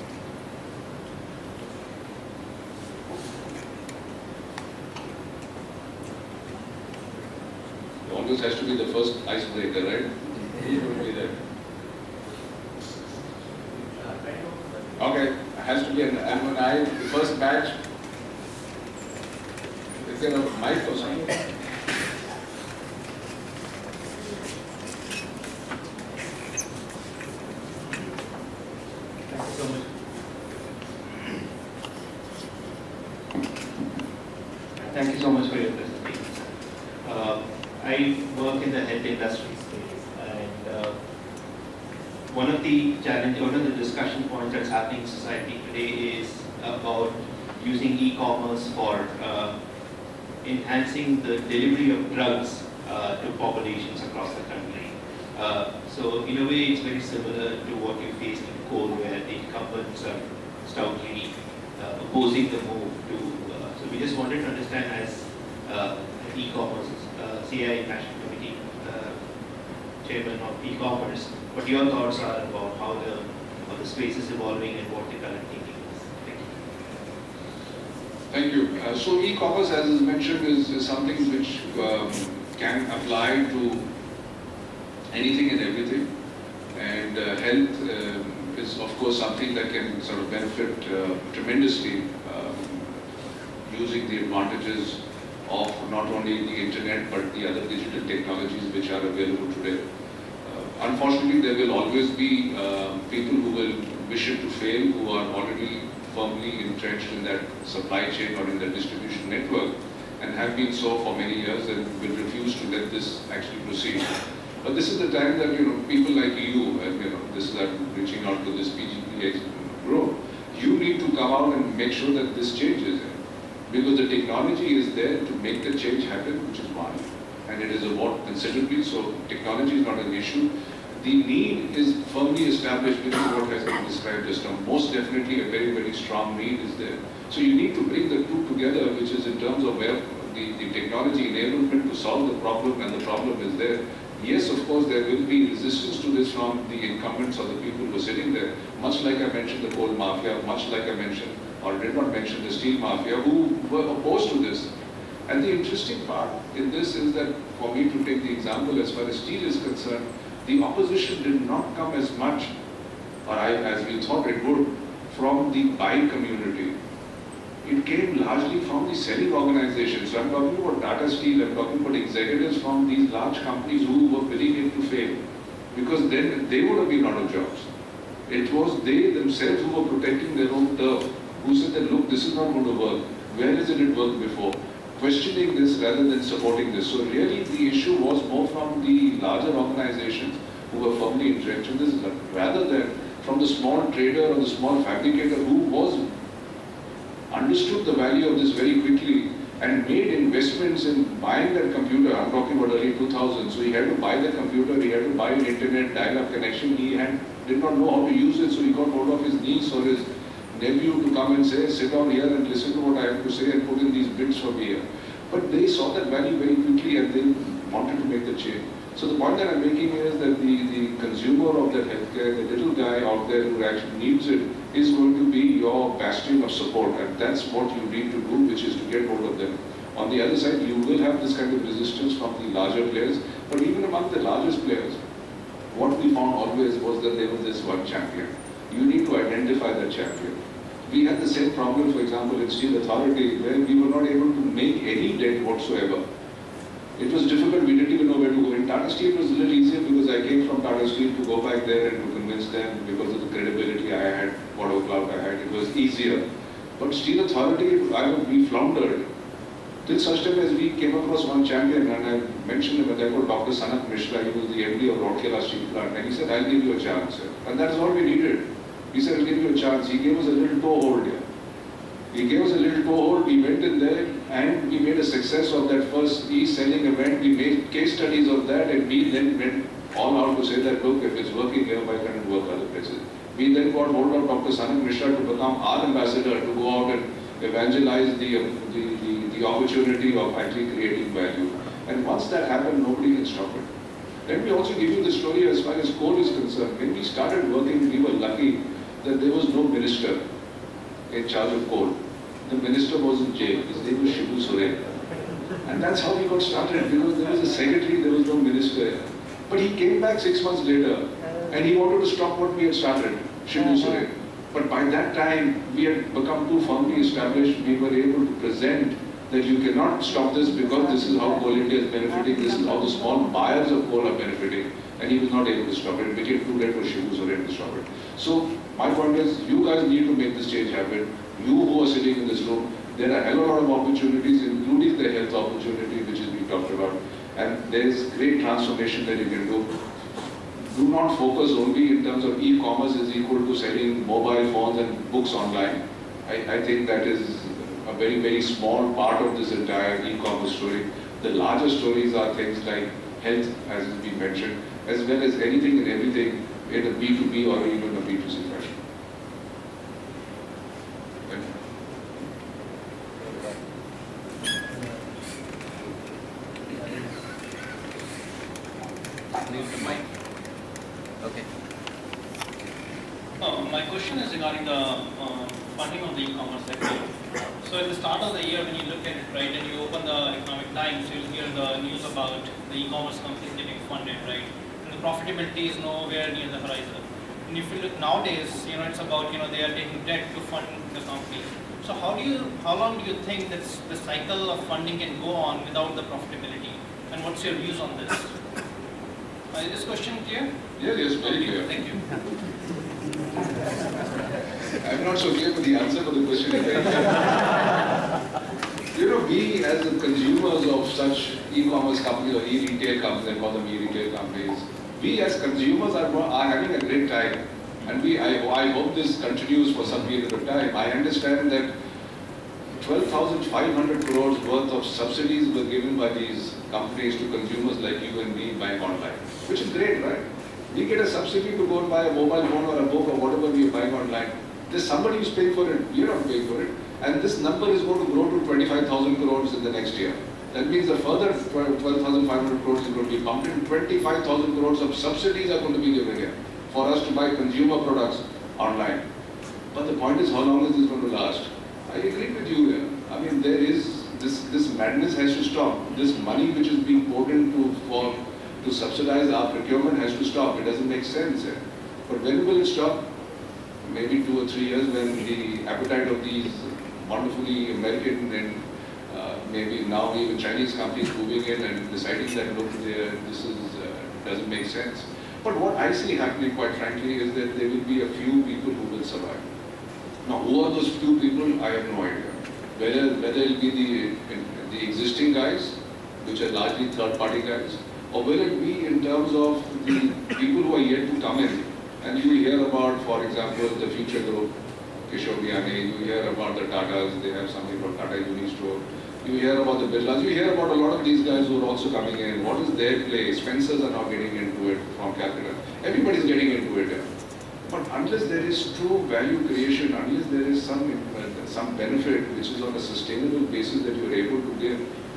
It always has to be the first icebreaker, right? He will be there. Okay, it has to be an M&I, the first batch. Is there a mic or something? Thank you so much. Thank you so much for your presentation. I work in the health industry space, and one of the discussion points that's happening in society today is about using e-commerce for enhancing the delivery of drugs to populations across the country. So in a way, it's very similar to what you faced in coal, where the incumbents are stoutly opposing the move to. So we just wanted to understand, as e-commerce, CI National Committee Chairman of e-commerce, what your thoughts are about how the space is evolving and what the current thinking is. Thank you. Thank you. So e-commerce, as is mentioned, is something which can apply to anything and everything. And health is, of course, something that can sort of benefit tremendously using the advantages of not only the internet but the other digital technologies which are available today. Unfortunately, there will always be people who will wish it to fail, who are already firmly entrenched in that supply chain or in that distribution network and have been so for many years and will refuse to let this actually proceed. But this is the time that, people like you, and this is I'm reaching out to this PGPX group, you need to come out and make sure that this changes. Because the technology is there to make the change happen, which is one. And it is evolved considerably, so technology is not an issue. The need is firmly established, which is what has been described just now. Most definitely a very, very strong need is there. So you need to bring the two together, which is in terms of where the technology enablement to solve the problem, and the problem is there. Yes, of course, there will be resistance to this from the incumbents or the people who are sitting there, much like I mentioned the coal mafia, much like I mentioned, or did not mention the steel mafia, who were opposed to this. And the interesting part in this is that, for me to take the example, as far as steel is concerned, the opposition did not come as much, or as we thought it would, from the buying community. It came largely from the selling organizations. So I'm talking about Tata Steel, I'm talking about executives from these large companies who were willing it to fail. Because then they would have been out of jobs. It was they themselves who were protecting their own turf, who said that, look, this is not going to work. Where hasn't it worked before? Questioning this rather than supporting this. So really the issue was more from the larger organizations who were firmly entrenched in this, rather than from the small trader or the small fabricator who understood the value of this very quickly and made investments in buying that computer. I'm talking about early 2000s. So he had to buy the computer, he had to buy an internet dial-up connection. He did not know how to use it, so he got hold of his niece or his nephew to come and say, sit down here and listen to what I have to say and put in these bits from here. But they saw that value very quickly and they wanted to make the change. So the point that I'm making is that the consumer of that healthcare, the little guy out there who actually needs it, is going to be your bastion of support, and that's what you need to do, which is to get hold of them. On the other side, you will have this kind of resistance from the larger players, but even among the largest players, what we found always was that there was this one champion. You need to identify that champion. We had the same problem, for example, in Steel Authority, where we were not able to make any dent whatsoever. It was difficult, we didn't even know where to go. In Tata Steel, it was a little easier because I came from Tata Steel to go back there and to convince them because of the credibility I had, whatever clout I had, it was easier. But Steel Authority, we floundered. Till such time as we came across one champion, and I mentioned him, and I called Dr. Sanat Mishra, he was the MD of Rourkela Steel Plant, and he said, I'll give you a chance. And that is all we needed. He said, I'll give you a chance. He gave us a little toehold here. He gave us a little toehold, we went in there, and we made a success of that first e-selling event. We made case studies of that, and we then went all out to say that, look, if it's working here, why can't it work other places? We then got hold of Dr. Sanat Mishra to become our ambassador, to go out and evangelize the opportunity of actually creating value. And once that happened, nobody can stop it. Let me also give you the story as far as coal is concerned. When we started working, we were lucky that there was no minister in charge of coal. The minister was in jail. His name was Shibu Soren. And that's how we got started, because there was a secretary, there was no minister. But he came back 6 months later, and he wanted to stop what we had started, Shibu Soren. But by that time, we had become too firmly established. We were able to present that you cannot stop this because this is how Coal India is benefiting, this is how the small buyers of coal are benefiting, and he was not able to stop it. It became too late for Shibu Soren to stop it. So my point is, you guys need to make this change happen. You who are sitting in this room, there are a hell of a lot of opportunities, including the health opportunity, which is being talked about. And there is great transformation that you can do. Do not focus only in terms of e-commerce is equal to selling mobile phones and books online. I think that is a very, very small part of this entire e-commerce story. The larger stories are things like health, as has been mentioned, as well as anything and everything in a B2B or even a B2C fashion. Okay. My question is regarding the funding of the e-commerce sector. So at the start of the year, when you look at it, right, and you open the Economic Times, you'll hear the news about the e-commerce companies getting funded, right? And the profitability is nowhere near the horizon. And if you look nowadays, it's about, they are taking debt to fund the companies. So how long do you think that the cycle of funding can go on without the profitability? And what's your views on this? Is this question clear? Yes, very clear. Thank you. I'm not so clear, but the answer for the question is very clear. We as the consumers of such e-commerce companies or e-retail companies, I call them e-retail companies, we as consumers are having a great time. And I hope this continues for some period of time. I understand that 12,500 crores worth of subsidies were given by these companies to consumers like you and me buying online, which is great, right? We get a subsidy to go and buy a mobile phone or a book or whatever we are buying online. There's somebody who's paying for it, we are not paying for it. And this number is going to grow to 25,000 crores in the next year. That means a further 12,500 crores is going to be pumped in. 25,000 crores of subsidies are going to be given here for us to buy consumer products online. But the point is, how long is this going to last? I agree with you here. I mean, there is, this madness has to stop. This money which is being poured into to subsidize our procurement has to stop. It doesn't make sense. But when will it stop? Maybe 2 or 3 years, when the appetite of these wonderfully American and maybe now even Chinese companies moving in and deciding that, look, this doesn't make sense. But what I see happening, quite frankly, is that there will be a few people who will survive. Now, who are those few people? I have no idea. Whether it will be the existing guys, which are largely third-party guys, or will it be in terms of the people who are yet to come in? And you hear about, for example, the Future Group, Kishore Biyani, you hear about the Tatas, they have something called Tata Unistore. You hear about the Birlas, you hear about a lot of these guys who are also coming in. What is their play? Spencers are now getting into it from Calcutta. Everybody's getting into it. But unless there is true value creation, unless there is some benefit which is on a sustainable basis that you are able to give,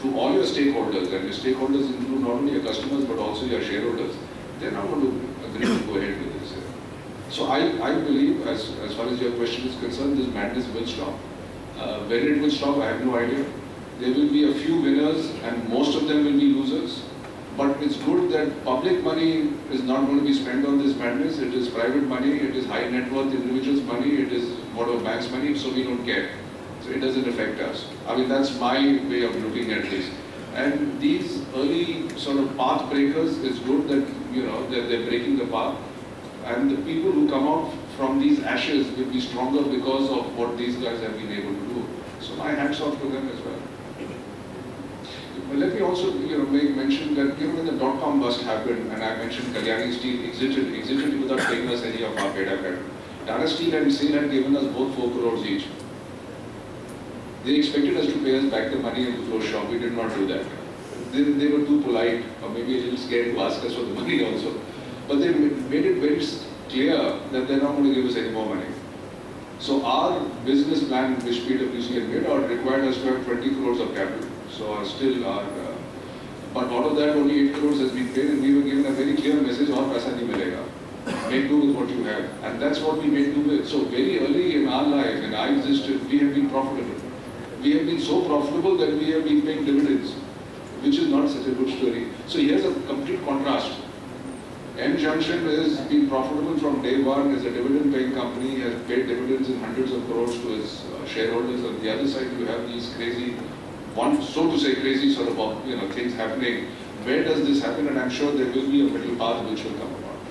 to all your stakeholders, and your stakeholders include not only your customers but also your shareholders, they're not going to agree to go ahead with this. So I believe, as far as your question is concerned, this madness will stop. When it will stop, I have no idea. There will be a few winners and most of them will be losers. But it's good that public money is not going to be spent on this madness. It is private money, it is high net worth individuals' money, it is whatever banks' money, so we don't care. So it doesn't affect us. I mean, that's my way of looking at this. And these early sort of path breakers, it's good that, you know, they're breaking the path. And the people who come out from these ashes will be stronger because of what these guys have been able to do. So my hats off to them as well. But let me also, you know, make mention that, you know, when the dot-com bust happened, and I mentioned Kalyani Steel exited without paying us any of our paid-up. Tata Steel and SAIL had given us both 4 crores each. They expected us to pay us back the money in the close shop. We did not do that. They were too polite, or maybe a little scared to ask us for the money also. But they made it very clear that they're not going to give us any more money. So our business plan, which PwC had made, required us to have 20 crores of capital. So still our, but out of that only 8 crores has been paid, and we were given a very clear message: "Aur paisa nahi milega. Make do with what you have." And that's what we made do with. So very early in our life, when I existed, we have been profitable. We have been so profitable that we have been paying dividends, which is not such a good story. So here's a complete contrast. M Junction has been profitable from day one as a dividend-paying company, has paid dividends in hundreds of crores to its shareholders. On the other side, you have these crazy, so to say, crazy sort of, you know, things happening. Where does this happen? And I'm sure there will be a middle path which will come about.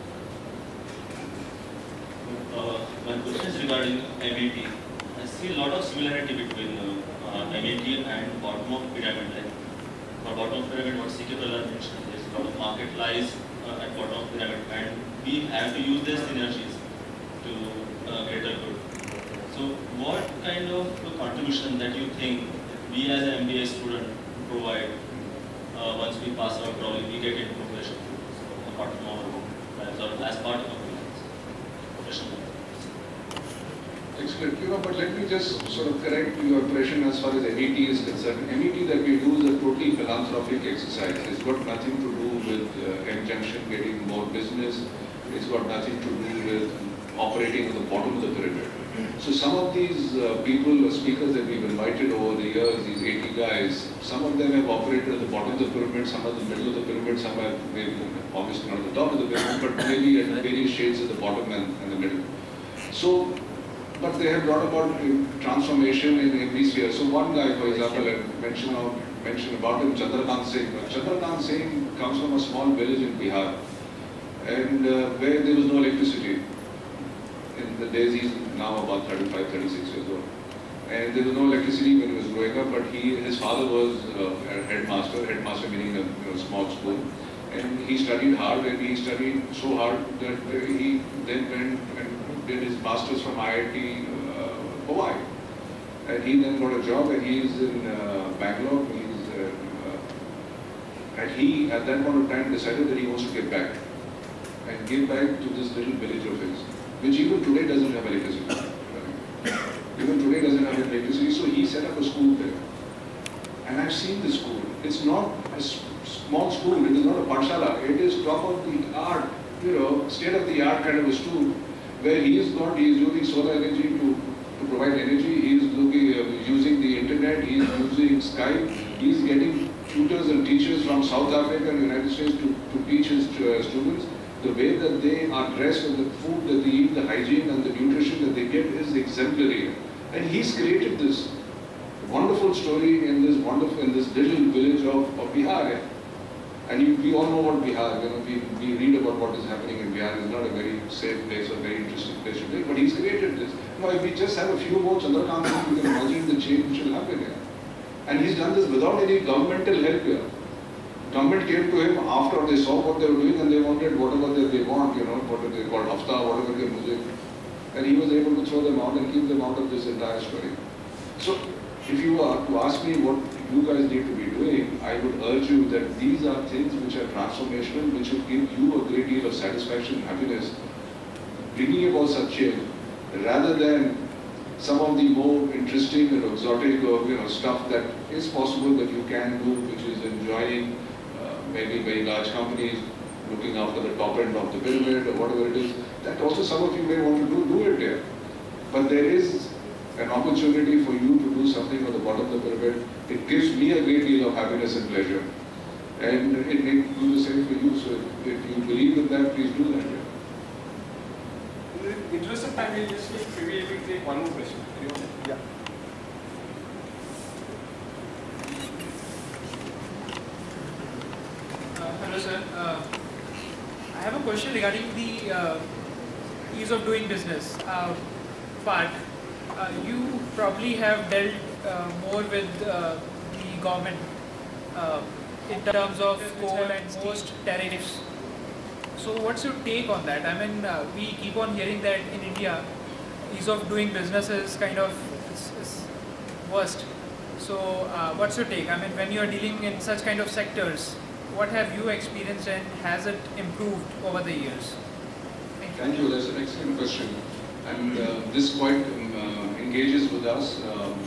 My question is regarding MAT. I see a lot of similarity between MAT and bottom of pyramid. Like for bottom of pyramid, what CK Pralad mentioned, there's a lot of market lies at bottom of pyramid, and we have to use their synergies to greater good. So what kind of contribution that you think we as an MBA student provide once we pass out, probably we get into profession, apart from our lives or as part of our lives, professional lives? Excellent. You know, but let me just sort of correct your impression as far as MET is concerned. MET that we do is a totally philanthropic exercise. It's got nothing to do with M Junction getting more business. It's got nothing to do with operating at the bottom of the pyramid. So some of these people, speakers that we've invited over the years, these 80 guys, some of them have operated at the bottom of the pyramid, some at the middle of the pyramid, some have maybe obviously not at the top of the pyramid, but maybe at various shades at the bottom and the middle. So, but they have brought about transformation in every sphere. So one guy, for example, I mentioned about him, Chandrakant Singh. Chandrakant Singh comes from a small village in Bihar, and where there was no electricity. In the days, he's now about 35, 36 years old. And there was no electricity when he was growing up, but his father was a headmaster meaning a small school. And he studied hard, and he studied so hard that he then went and did his masters from IIT Hawaii. And he then got a job, and he is in Bangalore. And he, at that point of time, decided that he wants to give back. And give back to this little village of his, which even today doesn't have electricity. Even today doesn't have electricity, so he set up a school there. And I've seen this school. It's not a small school, it is not a pathshala, it is top of the art, state of the art kind of a school, where he is using solar energy to provide energy, he is using the internet, he is using Skype, he is getting tutors and teachers from South Africa and the United States to teach his students. The way that they are dressed and the food that they eat, the hygiene and the nutrition that they get is exemplary. And he's created this wonderful story in this little village of Bihar. And we all know what Bihar, we read about what is happening in Bihar. It's not a very safe place or very interesting place to live, but he's created this. If we just have a few more Chandrakant, you can imagine the change which will happen here. And he's done this without any governmental help here. Government came to him after they saw what they were doing and they wanted whatever they want, what they call hafta, whatever they music. And he was able to throw them out and keep them out of this entire story. So, if you are to ask me what you guys need to be doing, I would urge you that these are things which are transformational, which will give you a great deal of satisfaction and happiness, bringing about such change, rather than some of the more interesting and exotic or stuff that is possible that you can do, which is enjoying maybe very large companies, looking after the top end of the pyramid or whatever it is, that also some of you may want to do it there. But there is an opportunity for you to do something on the bottom of the pyramid. It gives me a great deal of happiness and pleasure. And it may do the same for you. So if you believe in that, please do that. In the interest of time, we'll just maybe take one more question. Yeah. Hello, sir. I have a question regarding the ease of doing business part. You probably have dealt more with the government in terms of coal and most tariffs. So what's your take on that? I mean, we keep on hearing that in India, ease of doing business is kind of is worst. So what's your take? I mean, when you're dealing in such kind of sectors, what have you experienced and has it improved over the years? Thank you. That's an excellent question. And this quite engages with us,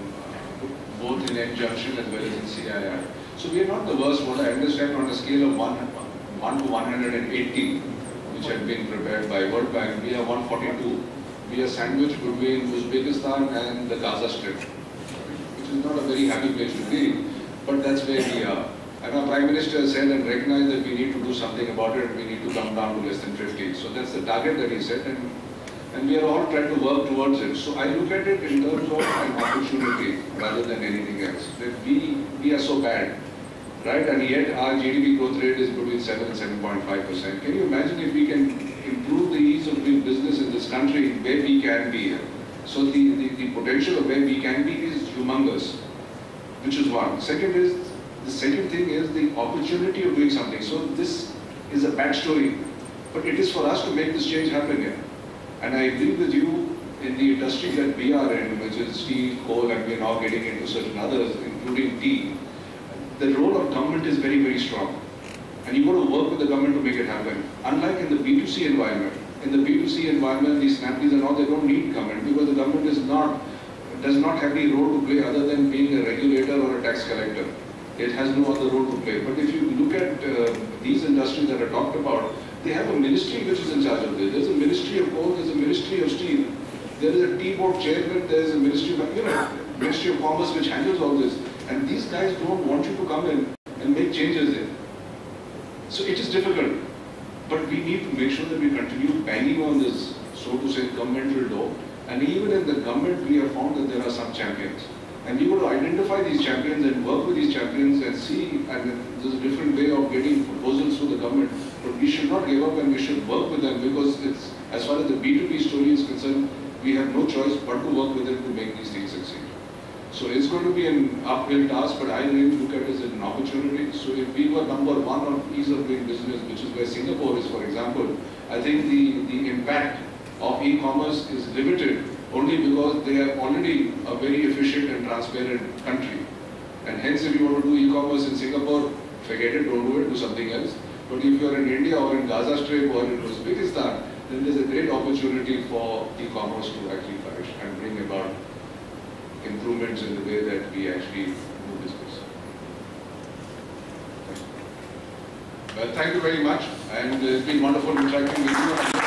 both in N-Junction as well as in CII. So we are not the worst. What I understand on a scale of 1 to 180, which had been prepared by World Bank, we are 142. We are sandwiched between Uzbekistan and the Gaza Strip, which is not a very happy place to be, but that's where we are. And our Prime Minister said and recognized that we need to do something about it, we need to come down to less than 50. So that's the target that he set, and we are all trying to work towards it. So I look at it in terms of an opportunity rather than anything else. That we are so bad, right? And yet our GDP growth rate is between 7 and 7.5%. Can you imagine if we can improve the ease of doing business in this country, where we can be? So the potential of where we can be is humongous, which is one. The second thing is the opportunity of doing something. So this is a bad story, but it is for us to make this change happen here. And I agree with you in the industry that we are in, which is steel, coal, and we are now getting into certain others, including tea. The role of government is very, very strong. And you've got to work with the government to make it happen. Unlike in the B2C environment. In the B2C environment, these Snapdeals and all, they don't need government because the government does not have any role to play other than being a regulator or a tax collector. It has no other role to play. But if you look at these industries that are talked about, they have a ministry which is in charge of this. There's a ministry of coal, there's a ministry of steel, there is a tea board chairman, there's a ministry of, ministry of commerce which handles all this. And these guys don't want you to come in and make changes there. So it is difficult. But we need to make sure that we continue banging on this, so to say, governmental door. And even in the government, we have found that there are some champions. And we want to identify these champions and work with these champions and see, and there's a different way of getting proposals to the government. But we should not give up and we should work with them because it's, as far as the B2B story is concerned, we have no choice but to work with them to make these things succeed. So it's going to be an uphill task, but I really look at it as an opportunity. So if we were number one on ease of doing business, which is where Singapore is, for example, I think the impact of e-commerce is limited only because they are already a very efficient and transparent country. And hence, if you want to do e-commerce in Singapore, forget it, don't do it, do something else. But if you are in India or in Gaza Strip or in Uzbekistan, then there's a great opportunity for e-commerce to actually flourish and bring about improvements in the way that we actually do business. Well, thank you very much, and it's been wonderful interacting with you.